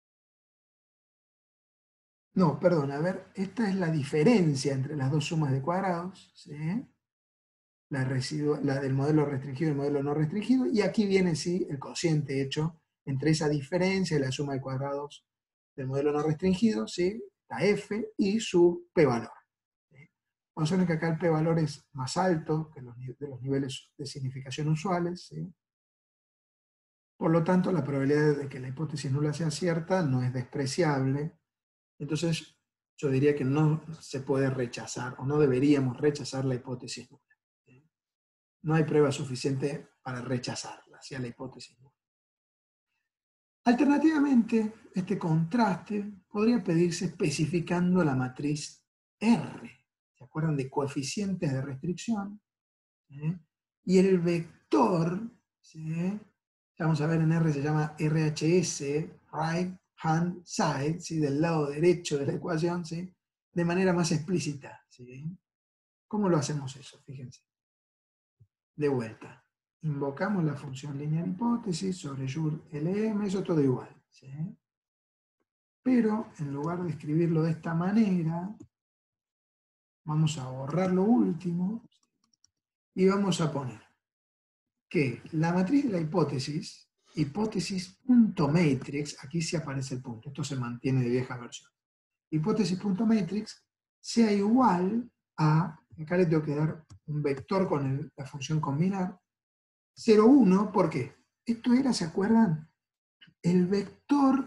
no, perdón, a ver, esta es la diferencia entre las dos sumas de cuadrados, ¿sí?, la, residu la del modelo restringido y el modelo no restringido, y aquí viene, sí, el cociente hecho entre esa diferencia y la suma de cuadrados del modelo no restringido, ¿sí?, la F y su p-valor. ¿Sí? Vamos a ver que acá el p-valor es más alto que los, de los niveles de significación usuales, ¿sí? Por lo tanto, la probabilidad de que la hipótesis nula sea cierta no es despreciable. Entonces, yo diría que no se puede rechazar, o no deberíamos rechazar la hipótesis nula. ¿Sí? No hay prueba suficiente para rechazarla, hacia la hipótesis nula. Alternativamente, este contraste podría pedirse especificando la matriz R. ¿Se acuerdan de coeficientes de restricción? ¿Sí? Y el vector, ¿sí?, vamos a ver, en R se llama R H S, Right Hand Side, ¿sí?, del lado derecho de la ecuación, ¿sí?, de manera más explícita. ¿Sí? ¿Cómo lo hacemos eso? Fíjense. De vuelta. Invocamos la función lineal hipótesis sobre Joule L M, eso todo igual. ¿Sí? Pero en lugar de escribirlo de esta manera, vamos a borrar lo último y vamos a poner que la matriz de la hipótesis, hipótesis.matrix, aquí sí aparece el punto, esto se mantiene de vieja versión, hipótesis.matrix sea igual a, acá le tengo que dar un vector con el, la función combinar, cero, uno, ¿por qué? Esto era, ¿se acuerdan?, el vector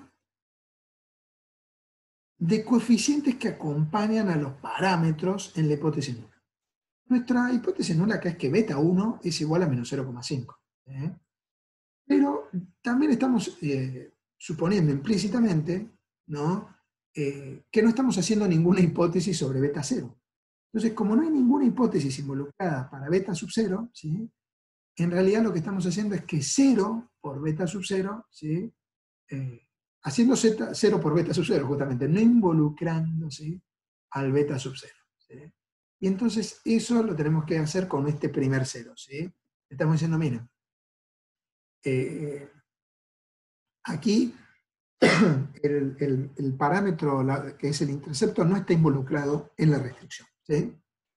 de coeficientes que acompañan a los parámetros en la hipótesis nula. Nuestra hipótesis nula acá es que beta uno es igual a menos cero coma cinco. ¿eh? Pero también estamos eh, suponiendo implícitamente, ¿no?, eh, que no estamos haciendo ninguna hipótesis sobre beta cero. Entonces, como no hay ninguna hipótesis involucrada para beta sub cero, ¿sí?, en realidad lo que estamos haciendo es que cero por beta sub cero, ¿sí?, eh, haciendo cero por beta sub cero, justamente, no involucrando, ¿sí?, al beta sub cero. ¿Sí? Y entonces eso lo tenemos que hacer con este primer cero. ¿Sí? Estamos diciendo, miren, eh, aquí el, el, el parámetro la, que es el intercepto no está involucrado en la restricción. ¿Sí?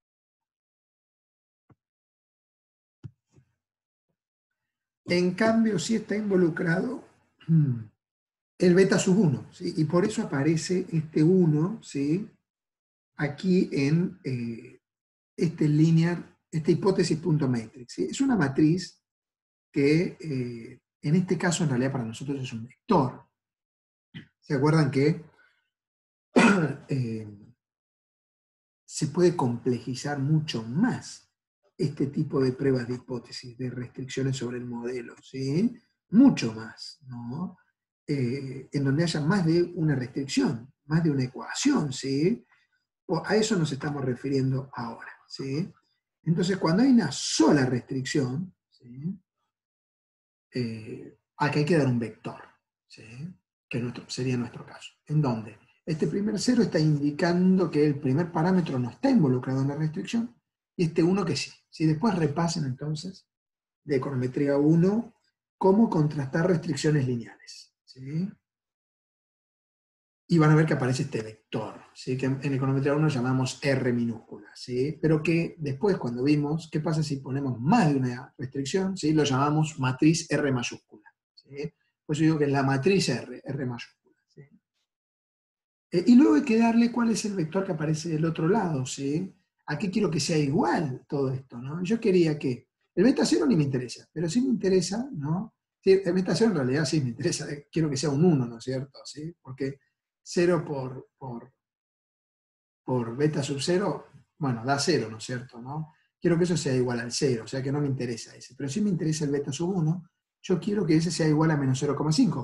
En cambio, sí está involucrado el beta sub uno, ¿sí? Y por eso aparece este uno, ¿sí?, aquí en eh, este linear, esta hipótesis.matrix. ¿Sí? Es una matriz que eh, en este caso en realidad para nosotros es un vector. ¿Se acuerdan que eh, se puede complejizar mucho más este tipo de pruebas de hipótesis, de restricciones sobre el modelo? ¿Sí? Mucho más, ¿no? Eh, en donde haya más de una restricción, más de una ecuación, ¿sí? O a eso nos estamos refiriendo ahora, ¿sí? Entonces, cuando hay una sola restricción, ¿sí?, eh, aquí hay que dar un vector, ¿sí?, que nuestro, sería nuestro caso. ¿En dónde? Este primer cero está indicando que el primer parámetro no está involucrado en la restricción, y este uno que sí. ¿Sí? Después repasen entonces de econometría uno cómo contrastar restricciones lineales. ¿Sí? Y van a ver que aparece este vector, ¿sí?, que en econometría uno llamamos R minúscula, ¿sí?, pero que después cuando vimos qué pasa si ponemos más de una restricción, ¿sí?, lo llamamos matriz R mayúscula. ¿Sí? Pues yo digo que es la matriz R, R mayúscula. ¿Sí? Eh, y luego hay que darle cuál es el vector que aparece del otro lado. ¿Sí? Aquí quiero que sea igual todo esto, ¿no? Yo quería que, el beta cero ni me interesa, pero sí me interesa, ¿no? Sí, el beta cero en realidad sí me interesa, quiero que sea un uno, ¿no es cierto? ¿Sí? Porque cero por, por, por beta sub cero, bueno, da cero, ¿no es cierto? ¿No? Quiero que eso sea igual al cero, o sea que no me interesa ese. Pero sí me interesa el beta sub uno, yo quiero que ese sea igual a menos cero coma cinco.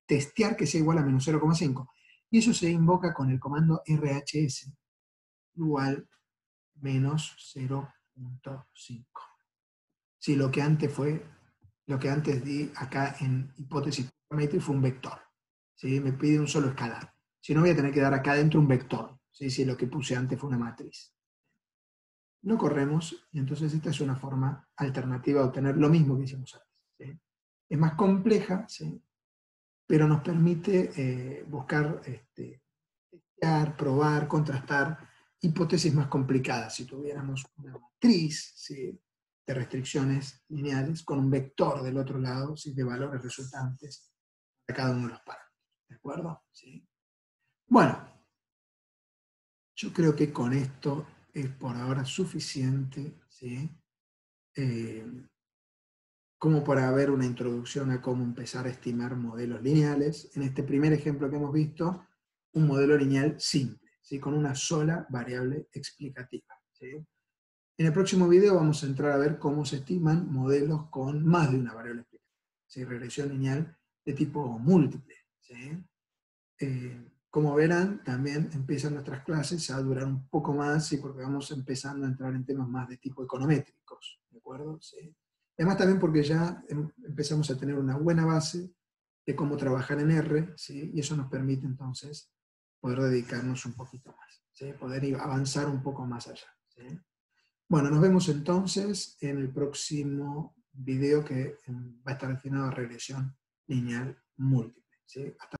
testear que sea igual a menos cero coma cinco. Y eso se invoca con el comando R H S igual menos cero punto cinco. Si lo que antes fue, lo que antes di acá en hipótesis paramétrica fue un vector. ¿Sí? Me pide un solo escalar. Si no, voy a tener que dar acá dentro un vector. ¿Sí? Si lo que puse antes fue una matriz. Lo corremos y entonces esta es una forma alternativa de obtener lo mismo que hicimos antes. ¿Sí? Es más compleja, ¿sí? Pero nos permite eh, buscar, este, testear, probar, contrastar hipótesis más complicadas. Si tuviéramos una matriz, ¿sí?, de restricciones lineales con un vector del otro lado, ¿sí?, de valores resultantes de cada uno de los parámetros. ¿De acuerdo? ¿Sí? Bueno, yo creo que con esto es por ahora suficiente, ¿sí?, eh, como para ver una introducción a cómo empezar a estimar modelos lineales. En este primer ejemplo que hemos visto, un modelo lineal simple, ¿sí?, con una sola variable explicativa. ¿Sí? En el próximo video vamos a entrar a ver cómo se estiman modelos con más de una variable explicativa. ¿Sí? Regresión lineal de tipo múltiple. ¿Sí? Eh, como verán, también empiezan nuestras clases a durar un poco más, ¿sí?, porque vamos empezando a entrar en temas más de tipo econométricos. ¿De acuerdo? ¿Sí? Además también porque ya em, empezamos a tener una buena base de cómo trabajar en R, ¿sí?, y eso nos permite entonces poder dedicarnos un poquito más, ¿sí?, poder ir, avanzar un poco más allá. ¿Sí? Bueno, nos vemos entonces en el próximo video que va a estar destinado a regresión lineal múltiple. ¿Sí? Hasta